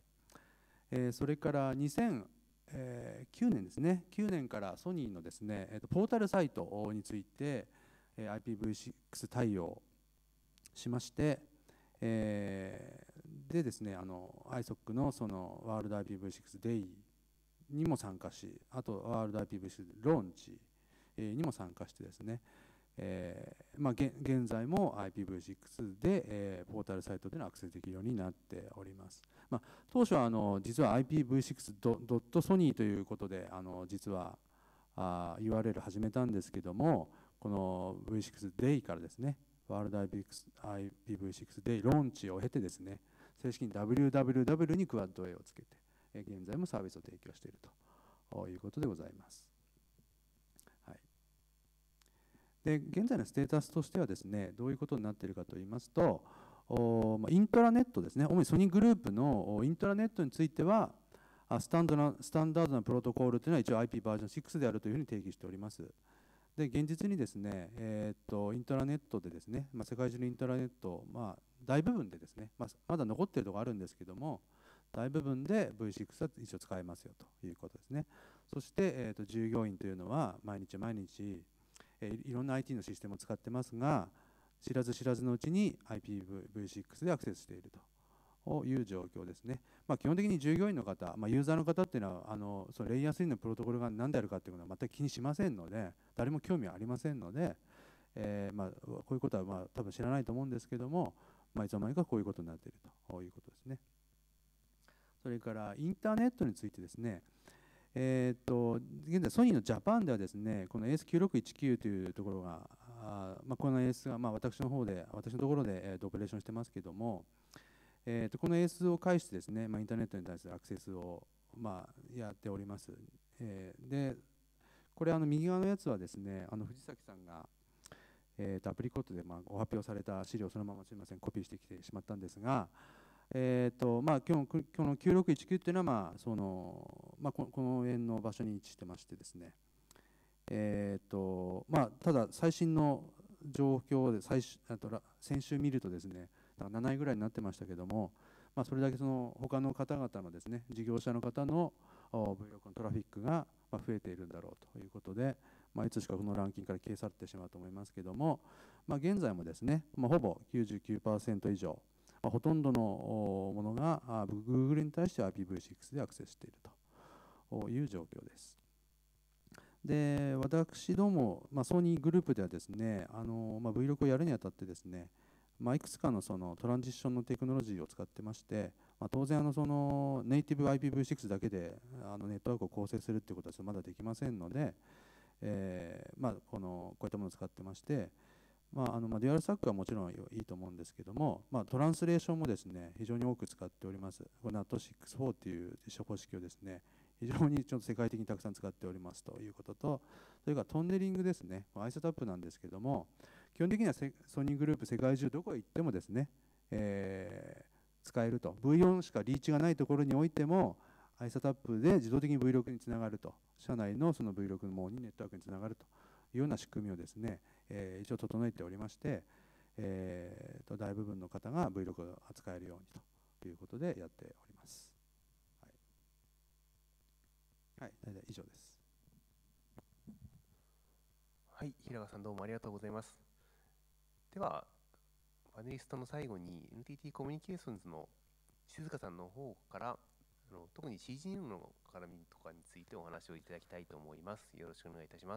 それから2009年ですね、9年からソニーのですね、ポータルサイトについて IPv6 対応しまして、でですね、ISOC のそのワールド IPv6 デイにも参加し、あとワールド IPv6 ローンチにも参加してですね、現在も IPv6 で、ポータルサイトでのアクセスできるようになっております。当初は実は IPv6.sony ということで実はURL 始めたんですけども、この V6 Day からですね、ワールド IPv6 Day ローンチを経てですね、正式に www にクワッド A をつけて、現在もサービスを提供しているということでございます。はい、で現在のステータスとしてはですね、どういうことになっているかといいますと、イントラネットですね、主にソニーグループのイントラネットについてはスタンダードなプロトコールというのは一応 IP バージョン6であるというふうに定義しております。で現実にですね、イントラネットでですね、世界中のイントラネット、大部分でですね、まだ残っているところあるんですけども、大部分で V6 は一応使えますよということですね。そして、従業員というのは毎日毎日、いろんな IT のシステムを使ってますが、知らず知らずのうちに IPv6 でアクセスしているという状況ですね。基本的に従業員の方、ユーザーの方っていうのはそのレイヤー3のプロトコルが何であるかっていうのは全く気にしませんので、誰も興味はありませんので、こういうことは多分知らないと思うんですけども、いつの間にかこういうことになっているということですね。それからインターネットについてですね、現在ソニーのジャパンではですね、この AS9619 というところがこの AS が私のところでオペレーションしてますけども、この AS を介してですね、インターネットに対するアクセスをやっております。でこれ右側のやつはですね、藤崎さんがアプリコットでご発表された資料をそのまますみませんコピーしてきてしまったんですが、今日の9619っていうのはこの辺の場所に位置してましてですね、ただ最新の状況で先週見るとですね、7位ぐらいになってましたけども、それだけその他の方々のですね、事業者の方の V6 のトラフィックが増えているんだろうということで、いつしかこのランキングから消え去ってしまうと思いますけども、現在もですね、ほぼ 99% 以上、ほとんどのものが Google に対しては IPv6 でアクセスしているという状況です。で私ども、ソニーグループではですね、V6 をやるにあたってですね、 いくつかのそのトランジッションのテクノロジーを使ってまして、当然そのネイティブ IPv6 だけでネットワークを構成するっていうことはまだできませんので、こういったものを使ってまして、デュアルスタックはもちろんいいと思うんですけども、トランスレーションもですね非常に多く使っております。これ NAT64 という実証方式をですね非常にちょっと世界的にたくさん使っておりますということと、それからトンネリングですね、アイソタップなんですけども、基本的にはソニーグループ世界中どこへ行ってもですね、使えると。V4 しかリーチがないところにおいてもアイソタップで自動的に V6 につながると、社内のその V6 の網にネットワークにつながるというような仕組みをですね、一応整えておりまして、大部分の方が V6 を扱えるようにということでやっております。はい、大体以上です。 はい、平川さんどうもありがとうございます。では、パネリストの最後に NTT コミュニケーションズの静香さんの方から特に CGN の絡みとかについてお話をいただきたいと思います。よろしくお願いいたします。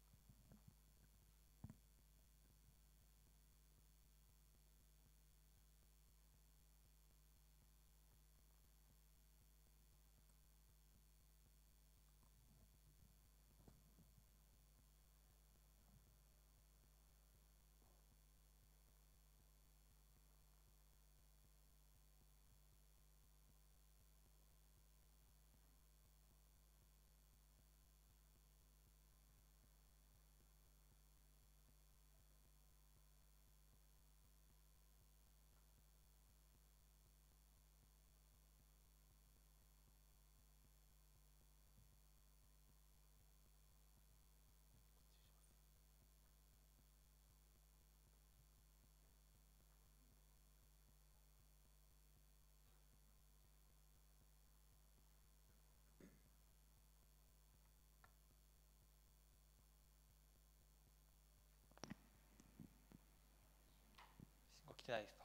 来てないですか。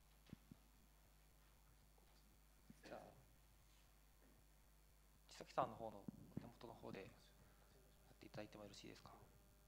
じゃあ千崎さんの方の手元の方でやっていただいてもよろしいですか。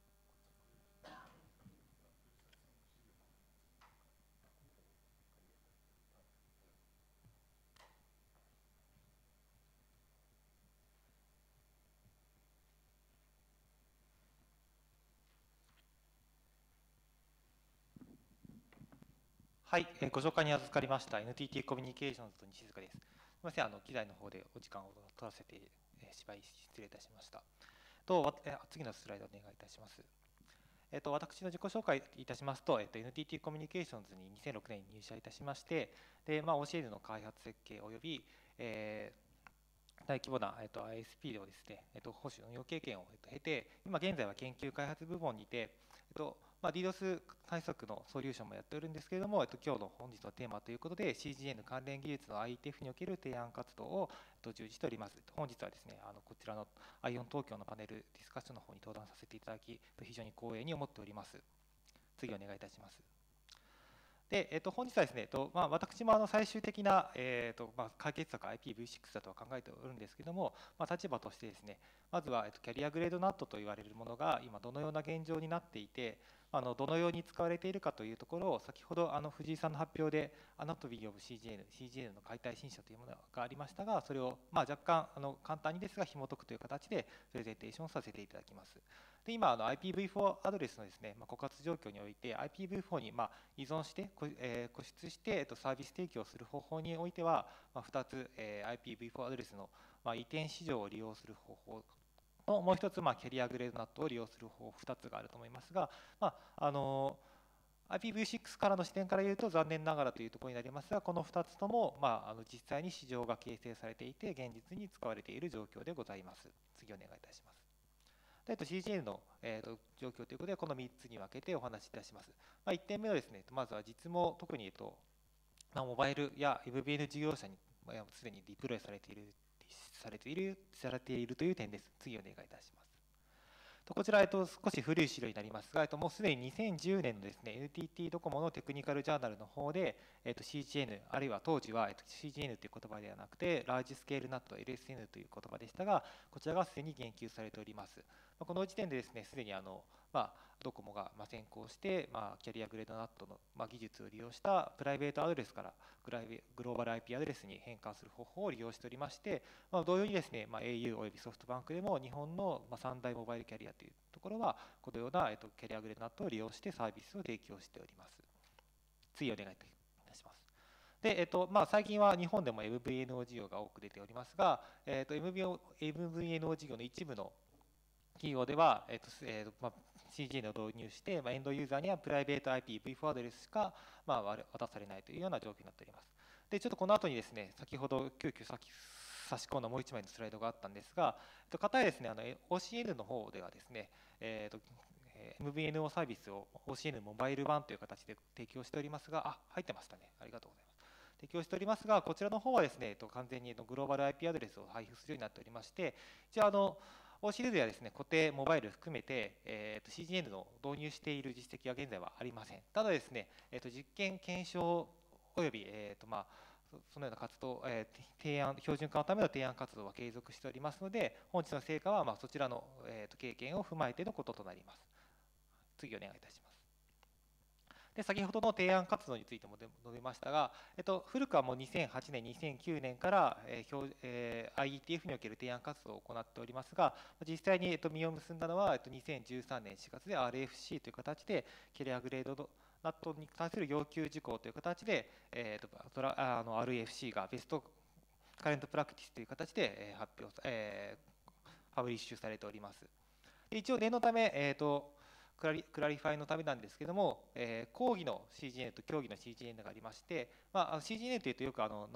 はい、ご紹介に預かりました NTT コミュニケーションズと西塚です。すみません、機材の方でお時間を取らせて失礼いたしました。次のスライドお願いいたします。私の自己紹介いたしますと、NTT コミュニケーションズに2006年に入社いたしまして、でOCL の開発設計および、大規模な、ISP をですね、保守運用経験を経て、今現在は研究開発部門にて、DDoS 対策のソリューションもやっておるんですけれども、今日の本日のテーマということで CGN 関連技術の IETF における提案活動を従事しております。本日はですね、こちらの ION 東京のパネルディスカッションの方に登壇させていただき、非常に光栄に思っております。次お願いいたします。で、本日はですね、私も最終的な、解決策は IPv6 だとは考えておるんですけども、立場としてですね、まずは、キャリアグレード NAT と言われるものが今どのような現状になっていて、どのように使われているかというところを、先ほど藤井さんの発表でアナトミー・オブ CGN の解体新書というものがありましたが、それを若干簡単にですが紐解くという形でプレゼンテーションさせていただきます。で今IPv4 アドレスのですね、枯渇状況において IPv4 に依存して固執してサービス提供する方法においては2つ IPv4 アドレスの移転市場を利用する方法のもう一つキャリアグレード NAT を利用する方法2つがあると思いますが、IPv6 からの視点から言うと残念ながらというところになりますが、この2つとも実際に市場が形成されていて現実に使われている状況でございます。次お願いいたします。CGN の、状況ということで、この3つに分けてお話しいたします。1点目はですね、まずは実務、特にモバイルや MVN 事業者にすでにディプロイされているという点です。次お願いいたします。こちら、少し古い資料になりますが、もうすでに2010年のですね、NTT ドコモのテクニカルジャーナルの方で、CGN、あるいは当時は、CGN という言葉ではなくて、ラージスケール NAT、LSN という言葉でしたが、こちらがすでに言及されております。この時点でですね、すでにドコモが先行して、キャリアグレード NAT の技術を利用したプライベートアドレスからグローバル IP アドレスに変換する方法を利用しておりまして、同様にですね、au およびソフトバンクでも日本の3大モバイルキャリアというところはこのようなキャリアグレード NAT を利用してサービスを提供しております。次お願いいたします。で最近は日本でも MVNO 事業が多く出ておりますが、MVNO 事業の一部の企業では、CGN を導入して、エンドユーザーにはプライベート IPv4 アドレスしか、渡されないというような状況になっております。で、ちょっとこの後にですね、先ほど急遽差し込んだもう1枚のスライドがあったんですが、片やですね、OCN の方ではですね、MVNO サービスを OCN モバイル版という形で提供しておりますが、入ってましたね。ありがとうございます。提供しておりますが、こちらの方はですね、完全にグローバル IP アドレスを配布するようになっておりまして、一応OCN ではですね、固定モバイル含めて、CGN の導入している実績は現在はありません。ただですね、実験検証および、そのような活動、標準化のための提案活動は継続しておりますので、本日の成果はそちらの、経験を踏まえてのこととなります。次お願いいたします。で、先ほどの提案活動についても述べましたが、古くはもう2008年、2009年から、IETF における提案活動を行っておりますが、実際に、実を結んだのは、2013年4月で RFC という形で、キャリアグレードNAT に対する要求事項という形で、RFC がベストカレントプラクティスという形でパブリッシュされております。一応、念のため、クラリファイのためなんですけども、講義の CGN と競技の CGN がありまして、CGN というとよく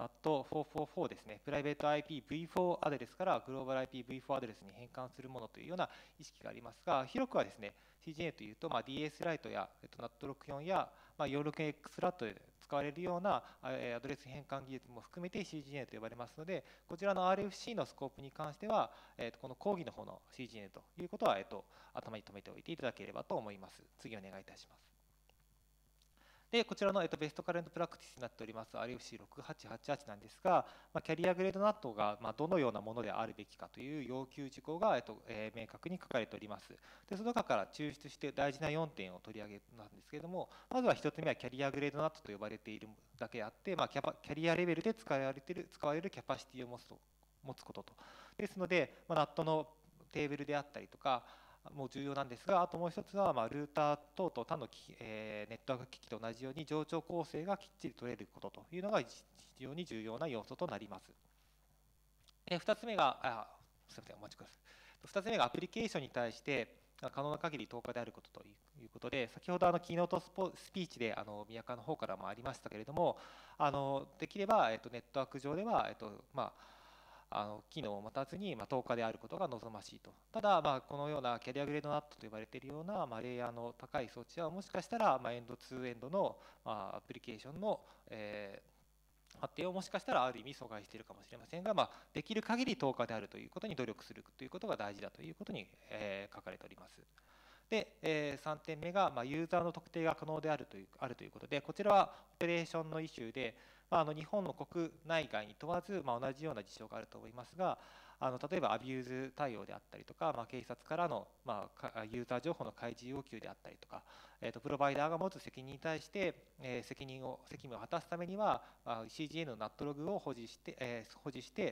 NAT444 ですね、プライベート IPv4 アドレスからグローバル IPv4 アドレスに変換するものというような意識がありますが、広くはですね、CGN というと、DS ライトや NAT64 や 46X ラットで使われるようなアドレス変換技術も含めて CGN と呼ばれますので、こちらの RFC のスコープに関しては、この講義の方の CGN ということは、頭に留めておいていただければと思います。次お願いいたします。で、こちらの、ベストカレントプラクティスになっております RFC6888 なんですが、キャリアグレード NAT が、どのようなものであるべきかという要求事項が、明確に書かれております。で、その中から抽出して大事な4点を取り上げなんですけれども、まずは1つ目はキャリアグレード NAT と呼ばれているだけあって、キャリアレベルで使われるキャパシティを持つことと。ですので、NAT のテーブルであったりとか、も重要なんですが、あともう一つは、ルーター等々他のネットワーク機器と同じように冗長構成がきっちり取れることというのが非常に重要な要素となります。2つ目が、すみません、お待ちください。2つ目がアプリケーションに対して可能な限り10日であることということで、先ほどキーノートスピーチで宮川の方からもありましたけれども、できれば、ネットワーク上では、機能を持たずに10日であることが望ましいと。ただ、このようなキャリアグレード NAT と呼ばれているような、レイヤーの高い装置はもしかしたら、エンドツーエンドの、アプリケーションの、発展をもしかしたらある意味阻害しているかもしれませんが、できる限り10日であるということに努力するということが大事だということに、書かれております。で、3点目が、ユーザーの特定が可能であるということで、こちらはオペレーションのイシューで、日本の国内外に問わず、同じような事象があると思いますが、例えばアビューズ対応であったりとか、警察からの、ユーザー情報の開示要求であったりとか、プロバイダーが持つ責任に対して、責務を果たすためには、CGN の NAT ログを保持して、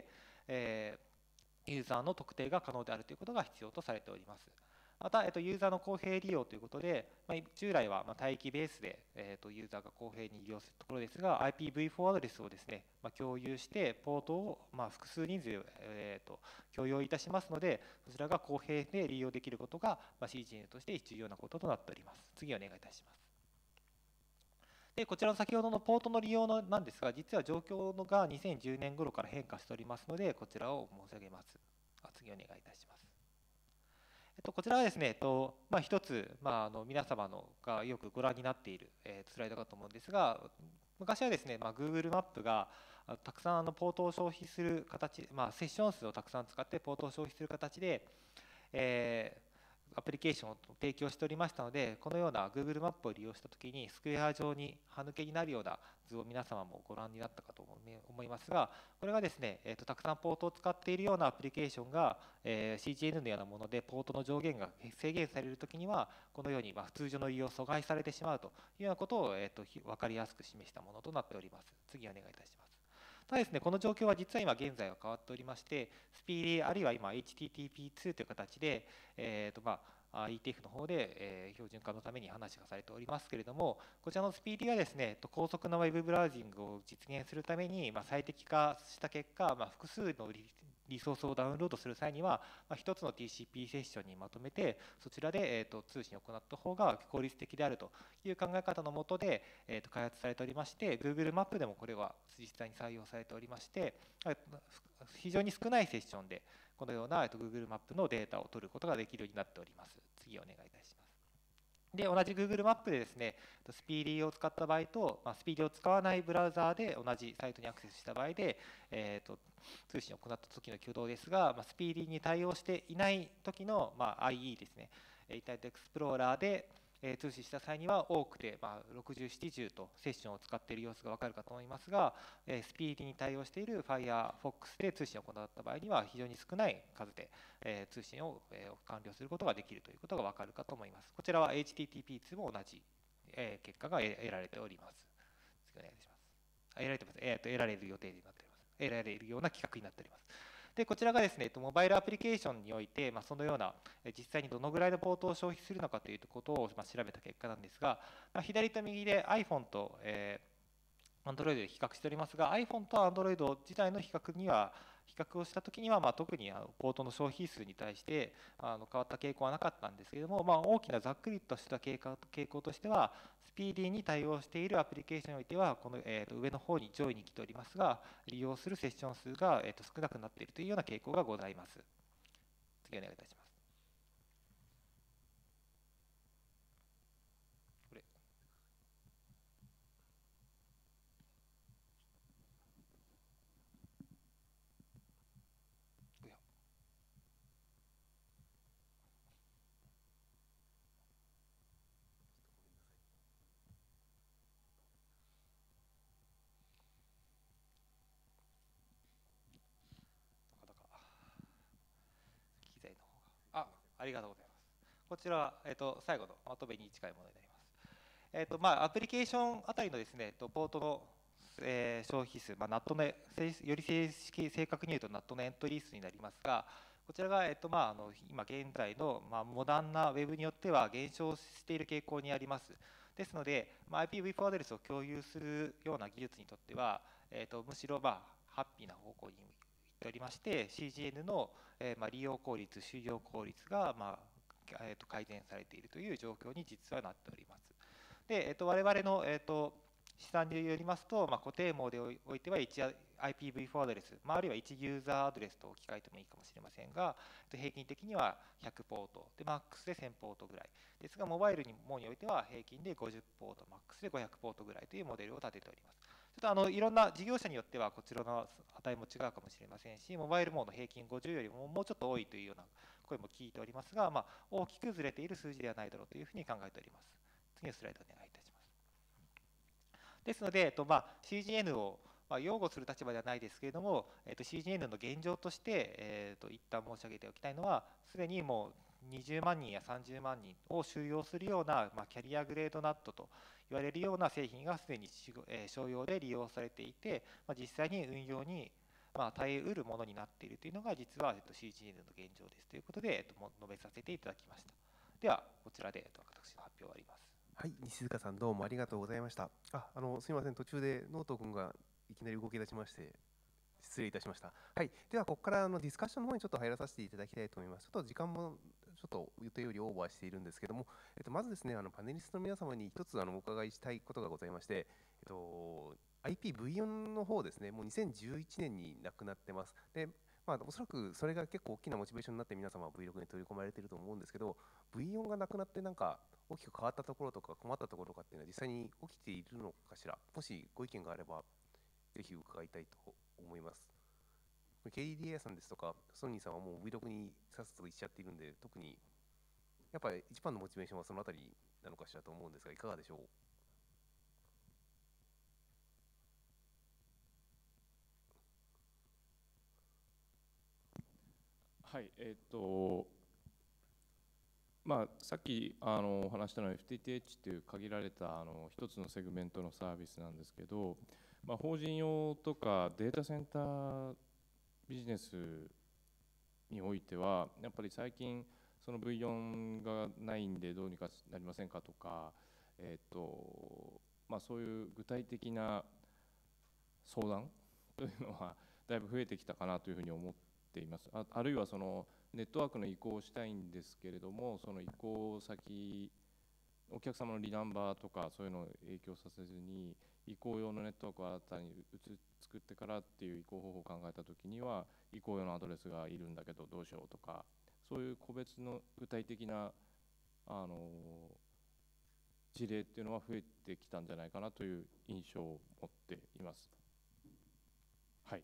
ユーザーの特定が可能であるということが必要とされております。また、ユーザーの公平利用ということで、従来は帯域ベースで、ユーザーが公平に利用するところですが、IPv4 アドレスをですね、共有して、ポートを、複数人数、共用いたしますので、そちらが公平で利用できることが、CGN として重要なこととなっております。次お願いいたします。で、こちらの先ほどのポートの利用なんですが、実は状況が2010年頃から変化しておりますので、こちらを申し上げます。次お願いいたします。こちらはですね、一つ、皆様がよくご覧になっている、スライドかと思うんですが、昔はですね、Google マップがたくさんポートを消費する形、セッション数をたくさん使ってポートを消費する形で、 アプリケーションを提供しておりましたので、このような Google マップを利用したときに、スクエア状に歯抜けになるような図を皆様もご覧になったかと思いますが、これがですね、たくさんポートを使っているようなアプリケーションが、CGN のようなものでポートの上限が制限されるときには、このように通常の利用を阻害されてしまうというようなことを、分かりやすく示したものとなっております。次お願いいたします。ただですね、この状況は実は今現在は変わっておりまして、スピーディーあるいは今 HTTP2 という形で、ETF の方で、標準化のために話がされておりますけれども、こちらのスピーディーはですね、高速なウェブブラウジングを実現するために、最適化した結果、複数のリソースをダウンロードする際には、一つの TCP セッションにまとめて、そちらで、通信を行った方が効率的であるという考え方のもとで、開発されておりまして、Google マップでもこれは実際に採用されておりまして、非常に少ないセッションで、このような Google マップのデータを取ることができるようになっております。次お願いいたします。で、同じ Google マップでですね、スピーディーを使った場合と、スピーディーを使わないブラウザーで同じサイトにアクセスした場合で、通信を行った時の挙動ですが、スピーディーに対応していない時の、IE ですね、インターネットエクスプローラーで、通信した際には多くて、60、70とセッションを使っている様子が分かるかと思いますが、スピーディーに対応している Firefox で通信を行った場合には非常に少ない数で、通信を、完了することができるということが分かるかと思います。こちらは HTTP2 も同じ、結果が得られております。次お願いします。得られてます。得られる予定になっております。得られるような規格になっております。でこちらがですね、モバイルアプリケーションにおいて、そのような実際にどのぐらいのポートを消費するのかということを調べた結果なんですが、左と右で iPhone と、Android で比較しておりますが、iPhone と Android 自体の比較をしたときには、特にポートの消費数に対して変わった傾向はなかったんですけれども、大きなざっくりとした傾向としては、スピーディーに対応しているアプリケーションにおいては、この上の方に上位に来ておりますが、利用するセッション数が少なくなっているというような傾向がございます。次お願いいたします。ありがとうございます。こちらは、最後のまとめに近いものになります。アプリケーションあたりのですね、ポートの、消費数、ナットのより正確に言うとナットのエントリー数になりますが、こちらが、今現在の、モダンなウェブによっては減少している傾向にあります。ですので、IPv4 アドレスを共有するような技術にとっては、むしろ、ハッピーな方向におりまして、CGN の利用効率、収容効率が改善されているという状況に実はなっております。で、我々の試算によりますと、固定網でおいては1 IPv4 アドレス、あるいは1ユーザーアドレスと置き換えてもいいかもしれませんが、平均的には100ポートで、マックスで1000ポートぐらいですが、モバイル網においては平均で50ポート、マックスで500ポートぐらいというモデルを立てております。ちょっといろんな事業者によってはこちらの値も違うかもしれませんし、モバイル網の平均50よりももうちょっと多いというような声も聞いておりますが、大きくずれている数字ではないだろうというふうに考えております。次のスライドお願いいたします。ですので、CGN を擁護する立場ではないですけれども、CGN の現状として、一旦申し上げておきたいのは、すでにもう20万人や30万人を収容するような、キャリアグレードナットと言われるような製品がすでに商用で利用されていて、実際に運用に耐えうるものになっているというのが実は CGN の現状ですということで述べさせていただきました。ではこちらで私の発表終わります。 はい、西塚さんどうもありがとうございました。すみません、途中でノート君がいきなり動き出しまして失礼いたしました。はい、ではここからディスカッションの方にちょっと入らさせていただきたいと思います。ちょっと時間もちょっと予定よりオーバーしているんですけども、まずですね、パネリストの皆様に一つお伺いしたいことがございまして、IPv4 の方ですね、もう2011年になくなってます。でおそらくそれが結構大きなモチベーションになって皆様は V6 に取り込まれていると思うんですけど、V4 がなくなってなんか大きく変わったところとか困ったところとかっていうのは実際に起きているのかしら。もしご意見があればぜひ伺いたいと思います。KDDI さんですとかソニーさんはもう V6 にさっさといっちゃっているんで、特にやっぱり一番のモチベーションはそのあたりなのかしらと思うんですが、いかがでしょう。 はい、さっきお話したのは FTTH という限られた一つのセグメントのサービスなんですけど、法人用とかデータセンタービジネスにおいてはやっぱり最近その V4 がないんでどうにかなりませんかとか、そういう具体的な相談というのはだいぶ増えてきたかなというふうに思っています。あるいはそのネットワークの移行をしたいんですけれども、その移行先お客様のリナンバーとかそういうのを影響させずに移行用のネットワークを新たに作ってからっていう移行方法を考えたときには移行用のアドレスがいるんだけどどうしようとか、そういう個別の具体的な事例っていうのは増えてきたんじゃないかなという印象を持っています。はい。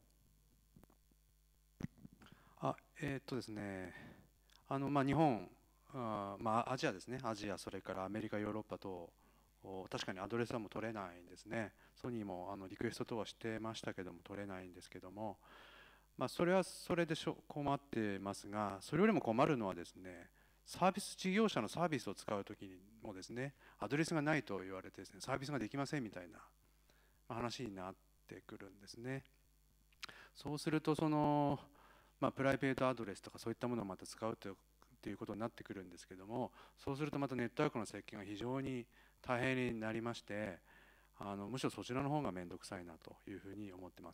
ですね、日本、アジアですね、アジア、それからアメリカ、ヨーロッパと、確かにアドレスはもう取れないんですね。ソニーもリクエスト等はしてましたけども、取れないんですけども、それはそれで困ってますが、それよりも困るのはですね、サービス事業者のサービスを使うときにもですね、アドレスがないと言われてですね、サービスができませんみたいな話になってくるんですね。そうするとプライベートアドレスとかそういったものをまた使うということになってくるんですけども、そうするとまたネットワークの設計が非常に大変になりまして、むしろそちらの方が面倒くさいなというふうに思ってます。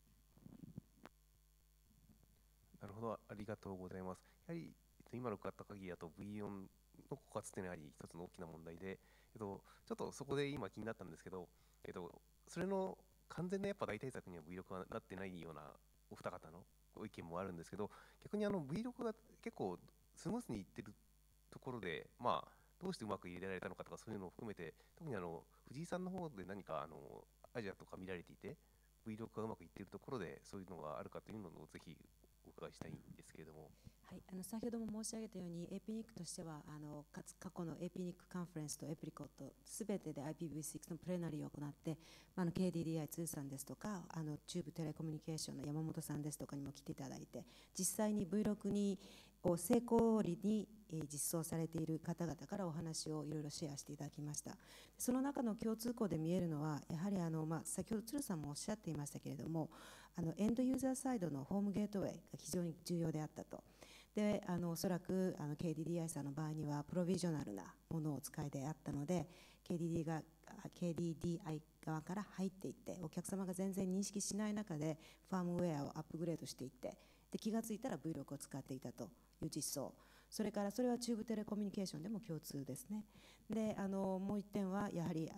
なるほど、ありがとうございます。やはり今の伺った限りだと V4 の枯渇というのはやはり一つの大きな問題で、ちょっとそこで今気になったんですけど、それの完全なやっぱ代替策には V6 はなってないようなお二方のご意見もあるんですけど、逆にV6 が結構スムーズにいってるところで、どうしてうまく入れられたのかとかそういうのを含めて、特に藤井さんの方で何かアジアとか見られていて、V6 がうまくいっているところでそういうのがあるかというのをぜひお伺いしたいんですけれども。 はい、先ほども申し上げたように APNIC としては過去の APNIC カンファレンスとエプリコットすべてで IPv6 のプレナリーを行って、KDDI 通さんですとかチューブテレコミュニケーションの山本さんですとかにも来ていただいて、実際に V6 を成功裏に実装されている方々からお話をいろいろシェアしていただきました。その中の共通項で見えるのはやはり先ほど鶴さんもおっしゃっていましたけれども、エンドユーザーサイドのホームゲートウェイが非常に重要であったと。でおそらくKDDI さんの場合にはプロビジョナルなものをお使いであったので KDDI 側から入っていってお客様が全然認識しない中でファームウェアをアップグレードしていって、で気がついたら V6 を使っていたという実装、それからそれはチューブテレコミュニケーションでも共通ですね。でもう一点はやはり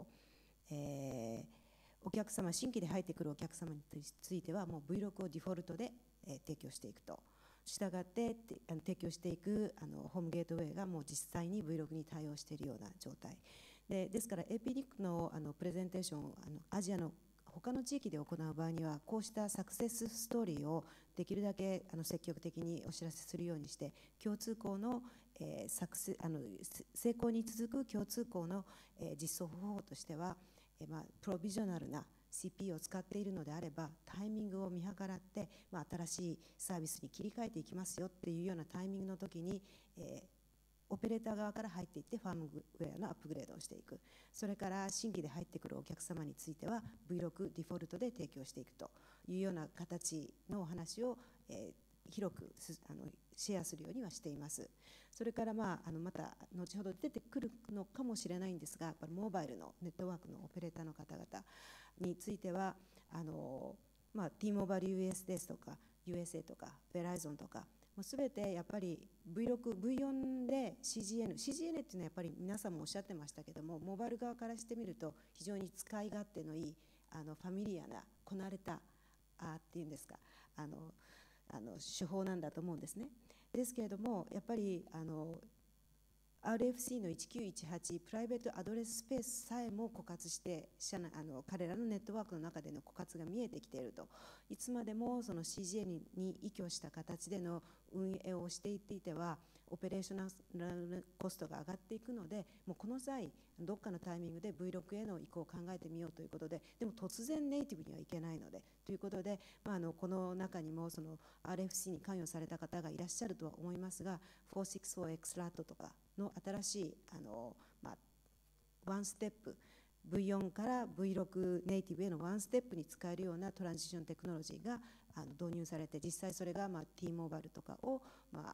お客様、新規で入ってくるお客様についてはもう V6 をデフォルトで提供していくと。したがって提供していくホームゲートウェイがもう実際に V6 に対応しているような状態ですから APNIC のプレゼンテーションをアジアの他の地域で行う場合にはこうしたサクセスストーリーをできるだけ積極的にお知らせするようにして共通項の成功に続く共通項の実装方法としてはプロビジョナルなCPU を使っているのであればタイミングを見計らって、新しいサービスに切り替えていきますよっていうようなタイミングの時に、オペレーター側から入っていってファームウェアのアップグレードをしていく、それから新規で入ってくるお客様については V6 デフォルトで提供していくというような形のお話を、広くシェアするようにはしています。それからまた後ほど出てくるのかもしれないんですが、やっぱりモバイルのネットワークのオペレーターの方々についてはT モバイル US ですとか USA とかベライゾンとかもう全てやっぱり V6、V4 で CGN っていうのはやっぱり皆さんもおっしゃってましたけども、モバイル側からしてみると非常に使い勝手のいいファミリアなこなれたっていうんですか手法なんだと思うんですね。ですけれどもやっぱり RFC の1918プライベートアドレススペースさえも枯渇して彼らのネットワークの中での枯渇が見えてきていると。いつまでもその CGN に依拠した形での運営をしていっていてはオペレーショナルコストが上がっていくので、もうこの際どっかのタイミングで V6 への移行を考えてみようということで、でも突然ネイティブにはいけないのでということで、この中にもその RFC に関与された方がいらっしゃるとは思いますが、 464XLAT とかの新しいワンステップ V4 から V6 ネイティブへのワンステップに使えるようなトランジションテクノロジーが導入されて、実際それがT モバイルとかを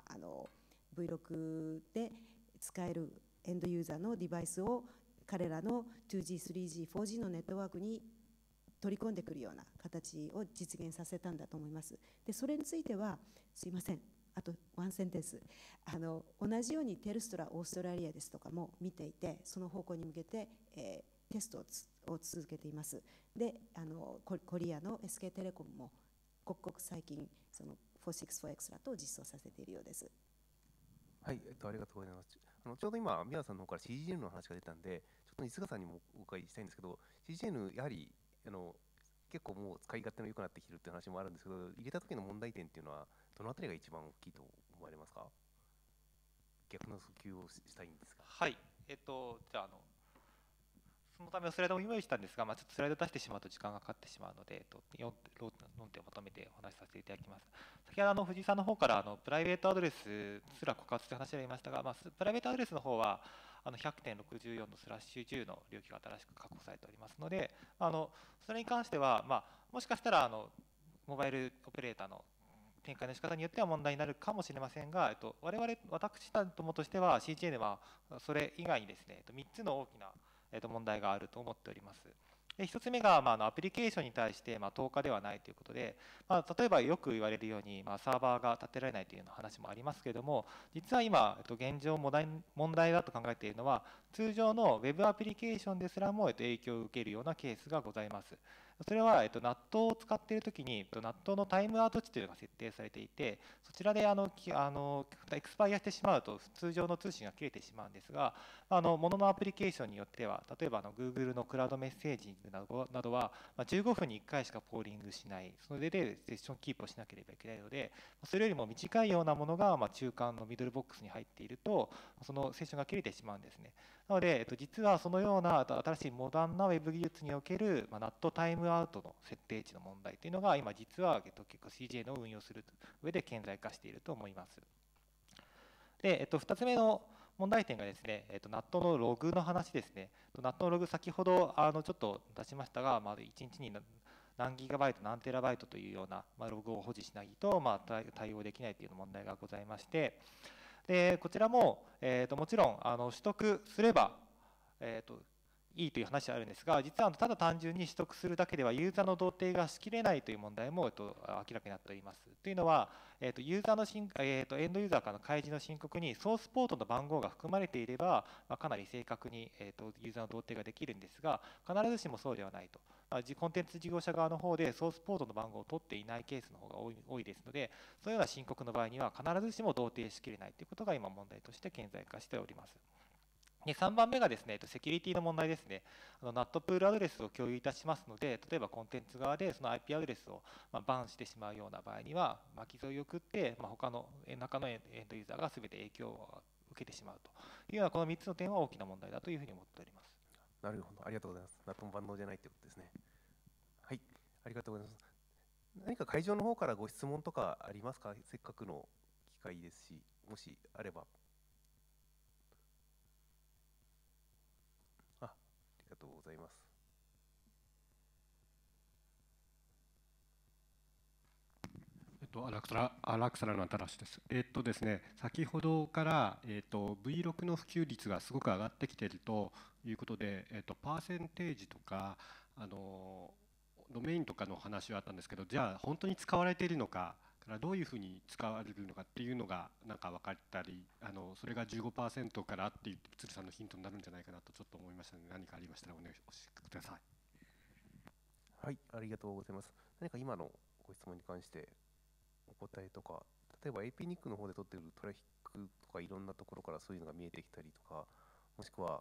V6 で使えるエンドユーザーのデバイスを彼らの 2G、3G、4G のネットワークに取り込んでくるような形を実現させたんだと思います。でそれについてはすいません、あとワンセンテンス、同じようにテルストラオーストラリアですとかも見ていて、その方向に向けて、テストを続けています。でコリアの SK テレコムも刻々最近その 464X を実装させているようです。 はい、ありがとうございます。ちょうど今、宮さんの方から CGN の話が出たんで、ちょっと西塚さんにもお伺いしたいんですけど、CGN、やはり結構もう使い勝手の良くなってきてるっていう話もあるんですけど、入れた時の問題点っていうのは、どのあたりが一番大きいと思われますか？逆の訴求をしたいんですが。 はい、じゃあそのためのスライドを用意したんですが、ちょっとスライド出してしまうと時間がかかってしまうので、4点をまとめてお話しさせていただきます。先ほど藤井さんの方からプライベートアドレスすら枯渇という話がありましたが、プライベートアドレスの方は100.64 の/10の領域が新しく確保されておりますので、それに関しては、もしかしたらモバイルオペレーターの展開の仕方によっては問題になるかもしれませんが、私どもとしては CGN はそれ以外にですね、3つの大きな問題があると思っております。で1つ目が、アプリケーションに対して、10日ではないということで、例えばよく言われるように、サーバーが立てられないというような話もありますけれども、実は今、現状問題だと考えているのは、通常の Web アプリケーションですらも影響を受けるようなケースがございます。それは、納豆を使っているときに、納豆のタイムアウト値というのが設定されていて、そちらでエクスパイアしてしまうと、通常の通信が切れてしまうんですが、もののアプリケーションによっては、例えばGoogle のクラウドメッセージングなどは、15分に1回しかポーリングしない、それでセッションキープをしなければいけないので、それよりも短いようなものが、中間のミドルボックスに入っていると、そのセッションが切れてしまうんですね。なので、実はそのような新しいモダンなウェブ技術における、ナットタイムアウトの設定値の問題というのが、今実は結構 CGN を運用する上で顕在化していると思います。で、2つ目の問題点がですね、ナットのログの話ですね。ナットのログ、先ほどちょっと出しましたが、1日に何ギガバイト、何テラバイトというようなログを保持しないと、対応できないという問題がございまして、でこちらも、もちろん取得すれば、いいという話はあるんですが、実はただ単純に取得するだけではユーザーの同定がしきれないという問題も明らかになっております。というのは、ユーザーのエンドユーザーからの開示の申告にソースポートの番号が含まれていれば、かなり正確にユーザーの同定ができるんですが、必ずしもそうではないと。コンテンツ事業者側の方でソースポートの番号を取っていないケースの方が多いですので、そういうような申告の場合には必ずしも同定しきれないということが今問題として顕在化しております。で3番目がですね、セキュリティの問題ですね。ナットプールアドレスを共有いたしますので、例えばコンテンツ側でその IP アドレスをバンしてしまうような場合には、巻き添えを食って、他の中のエンドユーザーが全て影響を受けてしまうというような、この3つの点は大きな問題だというふうに思っております。 なるほど、ありがとうございます。ナットも万能じゃないということですね。はい、ありがとうございます。何か会場の方からご質問とかありますか？せっかくの機会ですし、もしあれば。ありがとうございます。 荒草の新しです。ですね、先ほどから、V6 の普及率がすごく上がってきているということで、パーセンテージとかドメインとかの話はあったんですけど、じゃあ本当に使われているのか、どういうふうに使われるのかっていうのがなんか分かったり、それが 15% からっていう鶴さんのヒントになるんじゃないかなとちょっと思いましたので、何かありましたらお願いしください。 はい、ありがとうございます。何か今のご質問に関してお答えとか例えば APNIC の方で取っているトラフィックとかいろんなところからそういうのが見えてきたりとか、もしくは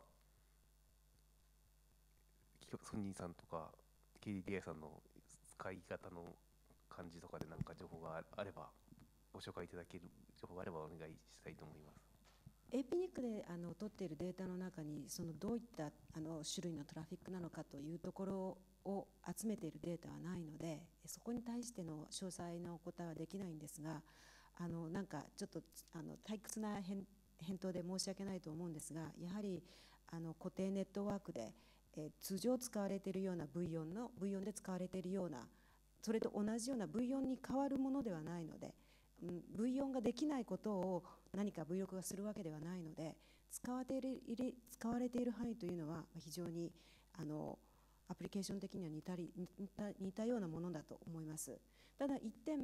ソニーさんとか KDDI さんの使い方の感じとかで何か情報があれば、ご紹介いただける情報があればお願いしたいと思います。 APNIC で取っているデータの中にどういった種類のトラフィックなのかというところを集めているデータはないので、そこに対しての詳細なお答えはできないんですが、なんかちょっと退屈な返答で申し訳ないと思うんですが、やはり固定ネットワークで、通常使われているような V4 で使われているような、それと同じような V4 に変わるものではないので、V4 ができないことを何か V6 がするわけではないので、使われている範囲というのは非常にアプリケーション的には似たようなものだと思います。ただ一点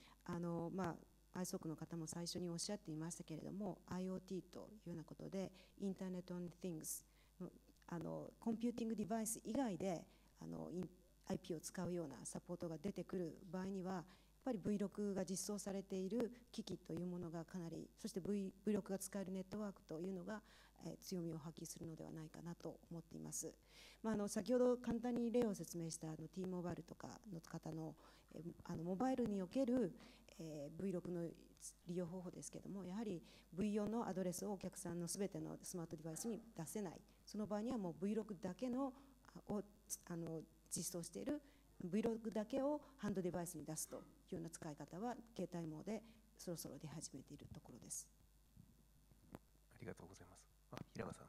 ISOC の方も最初におっしゃっていましたけれども、 IoT というようなことでインターネット・オン・ティングス、コンピューティングデバイス以外でIP を使うようなサポートが出てくる場合には、やっぱり V6 が実装されている機器というものがかなり、そして V6 が使えるネットワークというのが強みを発揮するのではないかなと思っています。先ほど簡単に例を説明した T モバイルとかの方のモバイルにおけるV6 の利用方法ですけれども、やはり V4 のアドレスをお客さんのすべてのスマートデバイスに出せない、その場合にはもう V6 だけを実装している V6 だけをハンドデバイスに出すというような使い方は携帯網でそろそろ出始めているところです。 ありがとうございます。平川さん。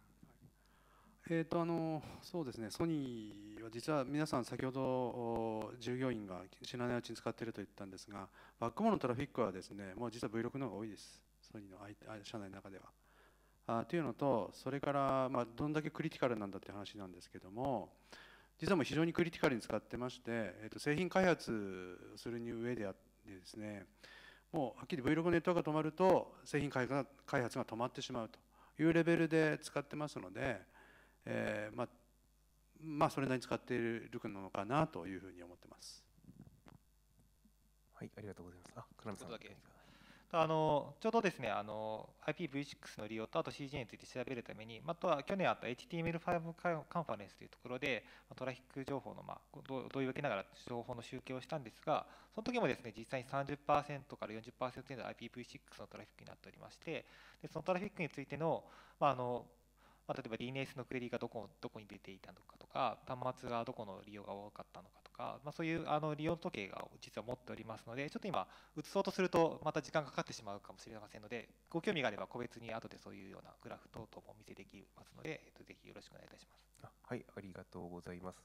そうですね、ソニーは実は皆さん先ほど従業員が知らないうちに使っていると言ったんですが、バックボーンのトラフィックはですね、もう実は V6 の方が多いです、ソニーの社内の中では。というのと、それから、どんだけクリティカルなんだって話なんですけども、実はもう非常にクリティカルに使ってまして、製品開発する上でですね、もうはっきり V6 ネットワークが止まると製品開発が止まってしまうというレベルで使ってますので、それなりに使っているのかなというふうに思ってます。 はい、ありがとうございます。金見さん。 ちょうどですね、IPv6 の利用と、あと CGN について調べるために、あとは去年あった HTML5 カンファレンスというところで、トラフィック情報の、同意を受けながら情報の集計をしたんですが、その時もですね、実際に 30% から 40% 程度の IPv6 のトラフィックになっておりまして、でそのトラフィックについての、例えば DNS のクエリがどこに出ていたのかとか、端末がどこの利用が多かったのかとか、そういう利用時計が実は持っておりますので、ちょっと今移そうとするとまた時間がかかってしまうかもしれませんので、ご興味があれば個別に後でそういうようなグラフ等々もお見せできますので、ぜひよろしくお願いいたします。 はい、ありがとうございます。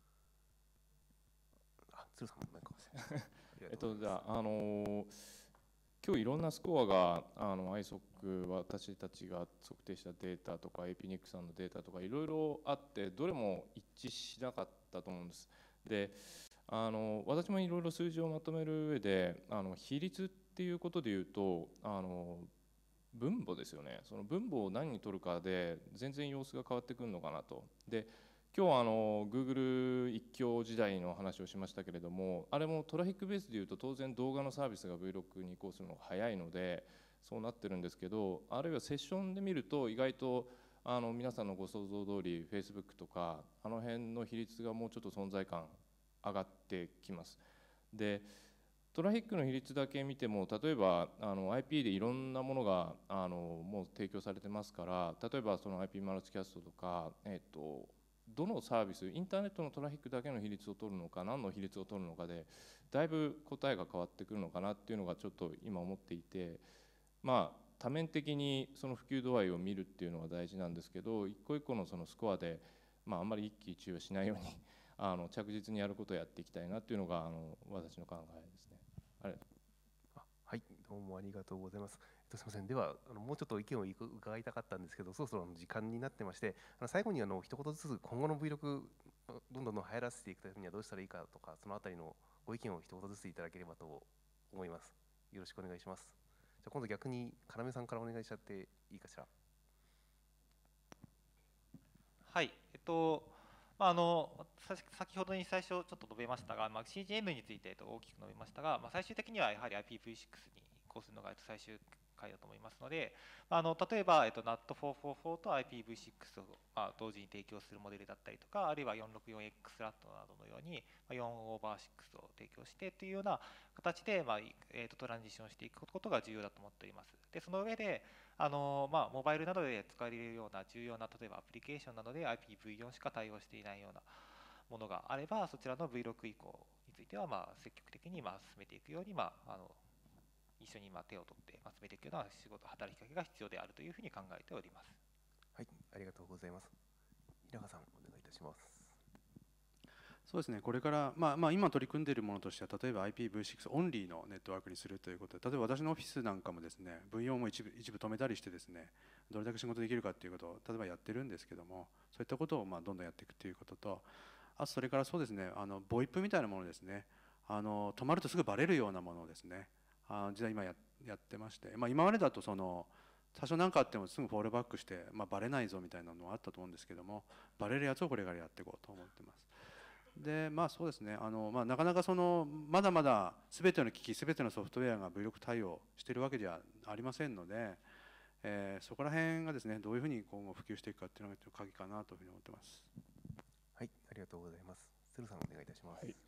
鶴さんも何かじゃあ今日いろんなスコアがISOC 私たちが測定したデータとか APNIC さんのデータとかいろいろあって、どれも一致しなかったと思うんです。で私もいろいろ数字をまとめる上で比率っていうことでいうと分母ですよね。その分母を何に取るかで全然様子が変わってくるのかなと。で今日はGoogle 一強時代の話をしましたけれども、あれもトラフィックベースでいうと当然動画のサービスが V6 に移行するのが早いのでそうなってるんですけど、あるいはセッションで見ると意外と皆さんのご想像通り Facebook とかあの辺の比率がもうちょっと存在感上がってきます。でトラフィックの比率だけ見ても、例えばIP でいろんなものがもう提供されてますから、例えばその IP マルチキャストとかどのサービス、インターネットのトラフィックだけの比率を取るのか何の比率を取るのかでだいぶ答えが変わってくるのかなっていうのがちょっと今思っていて、多面的にその普及度合いを見るっていうのは大事なんですけど、一個一個のそのスコアであんまり一喜一憂しないように着実にやることをやっていきたいなっていうのが私の考えですね。 はい、どうもありがとうございます。すみません、ではもうちょっと意見を伺いたかったんですけど、そろそろ時間になってまして、最後に一言ずつ今後の V6 どんどん流行らせていくためにはどうしたらいいかとか、そのあたりのご意見を一言ずついただければと思います。よろしくお願いします。じゃあ今度逆に要さんからお願いしちゃっていいかしら。 はい、先ほどに最初ちょっと述べましたが、CGM について大きく述べましたが、最終的にはやはり IPv6 に行するのが最終回だと思いますので、例えば、NAT444 と IPv6 を同時に提供するモデルだったりとか、あるいは 464X ラットなどのように4オーバー6を提供してというような形で、トランジションしていくことが重要だと思っております。でその上でモバイルなどで使われるような重要な例えばアプリケーションなどで IPv4 しか対応していないようなものがあれば、そちらの V6 移行については積極的に進めていくように一緒に手を取って進めていくような仕事、働きかけが必要であるというふうに考えております。 はい、ありがとうございます。平川さん、お願いいたします。 そうですね、これから、今取り組んでいるものとしては、例えば IPv6 オンリーのネットワークにするということで、例えば私のオフィスなんかもですね、V4 も一部止めたりしてですね、どれだけ仕事できるかということを例えばやってるんですけども、そういったことをどんどんやっていくということと、あとそれからそうですね、VoIP みたいなものですね、止まるとすぐバレるようなものをですね、実は今やってまして、今までだと多少何かあってもすぐフォールバックして、バレないぞみたいなのがあったと思うんですけども、バレるやつをこれからやっていこうと思ってます。でそうですね、なかなかまだまだ全ての機器、全てのソフトウェアが V6 対応しているわけではありませんので、そこら辺がですね、どういうふうに今後普及していくかっていうのが鍵かなというふうに思ってます。 はい、ありがとうございます。鶴さん、お願いいたします。 はい、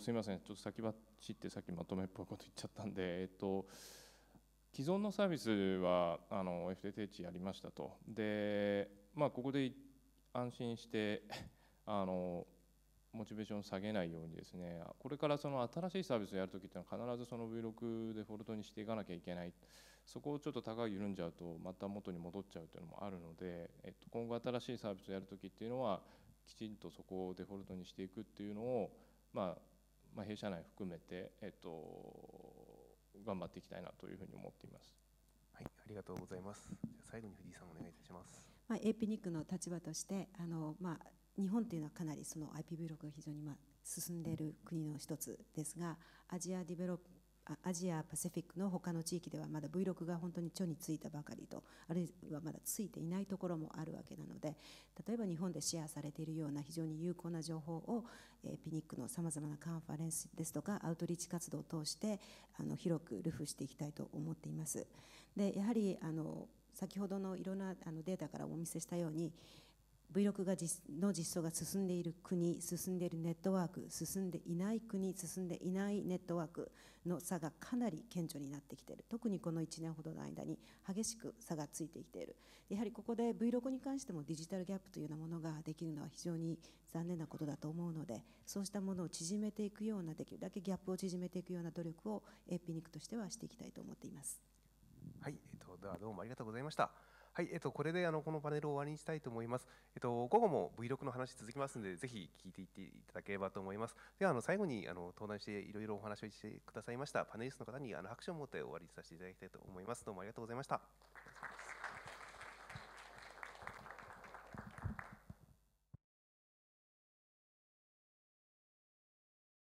すみません、ちょっと先走ってさっきまとめっぽいこと言っちゃったんで、既存のサービスはFTTH 値やりましたと。で、ここで安心してモチベーションを下げないようにですね、これから新しいサービスをやるときっていうのは必ずV6 デフォルトにしていかなきゃいけない。そこをちょっと高が緩んじゃうとまた元に戻っちゃうというのもあるので、今後新しいサービスをやるときっていうのはきちんとそこをデフォルトにしていくっていうのを弊社内含めて頑張っていきたいなというふうに思っています。 はい、ありがとうございます。じゃあ最後に藤井さん、お願いいたします。 APNIC の立場として日本というのはかなりIPv6 が非常に進んでいる国の一つですが、アジアパシフィックの他の地域ではまだ V6 が本当に緒についたばかりと、あるいはまだついていないところもあるわけなので、例えば日本でシェアされているような非常に有効な情報をPNIC のさまざまなカンファレンスですとかアウトリーチ活動を通して広く流布していきたいと思っています。でやはり先ほどのいろんなデータからお見せしたように、V6 の実装が進んでいる国、進んでいるネットワーク、進んでいない国、進んでいないネットワークの差がかなり顕著になってきている。特にこの1年ほどの間に激しく差がついてきている。やはりここで V6 に関してもデジタルギャップというようなものができるのは非常に残念なことだと思うので、そうしたものを縮めていくような、できるだけギャップを縮めていくような努力を APNIC としてはしていきたいと思っています。 はい、ではどうもありがとうございました。はい、これでこのパネルを終わりにしたいと思います。午後も V6 の話続きますので、ぜひ聞いていっていただければと思います。では最後に登壇していろいろお話をしてくださいましたパネリストの方に拍手を持って終わりにさせていただきたいと思います。どうもありがとうございました。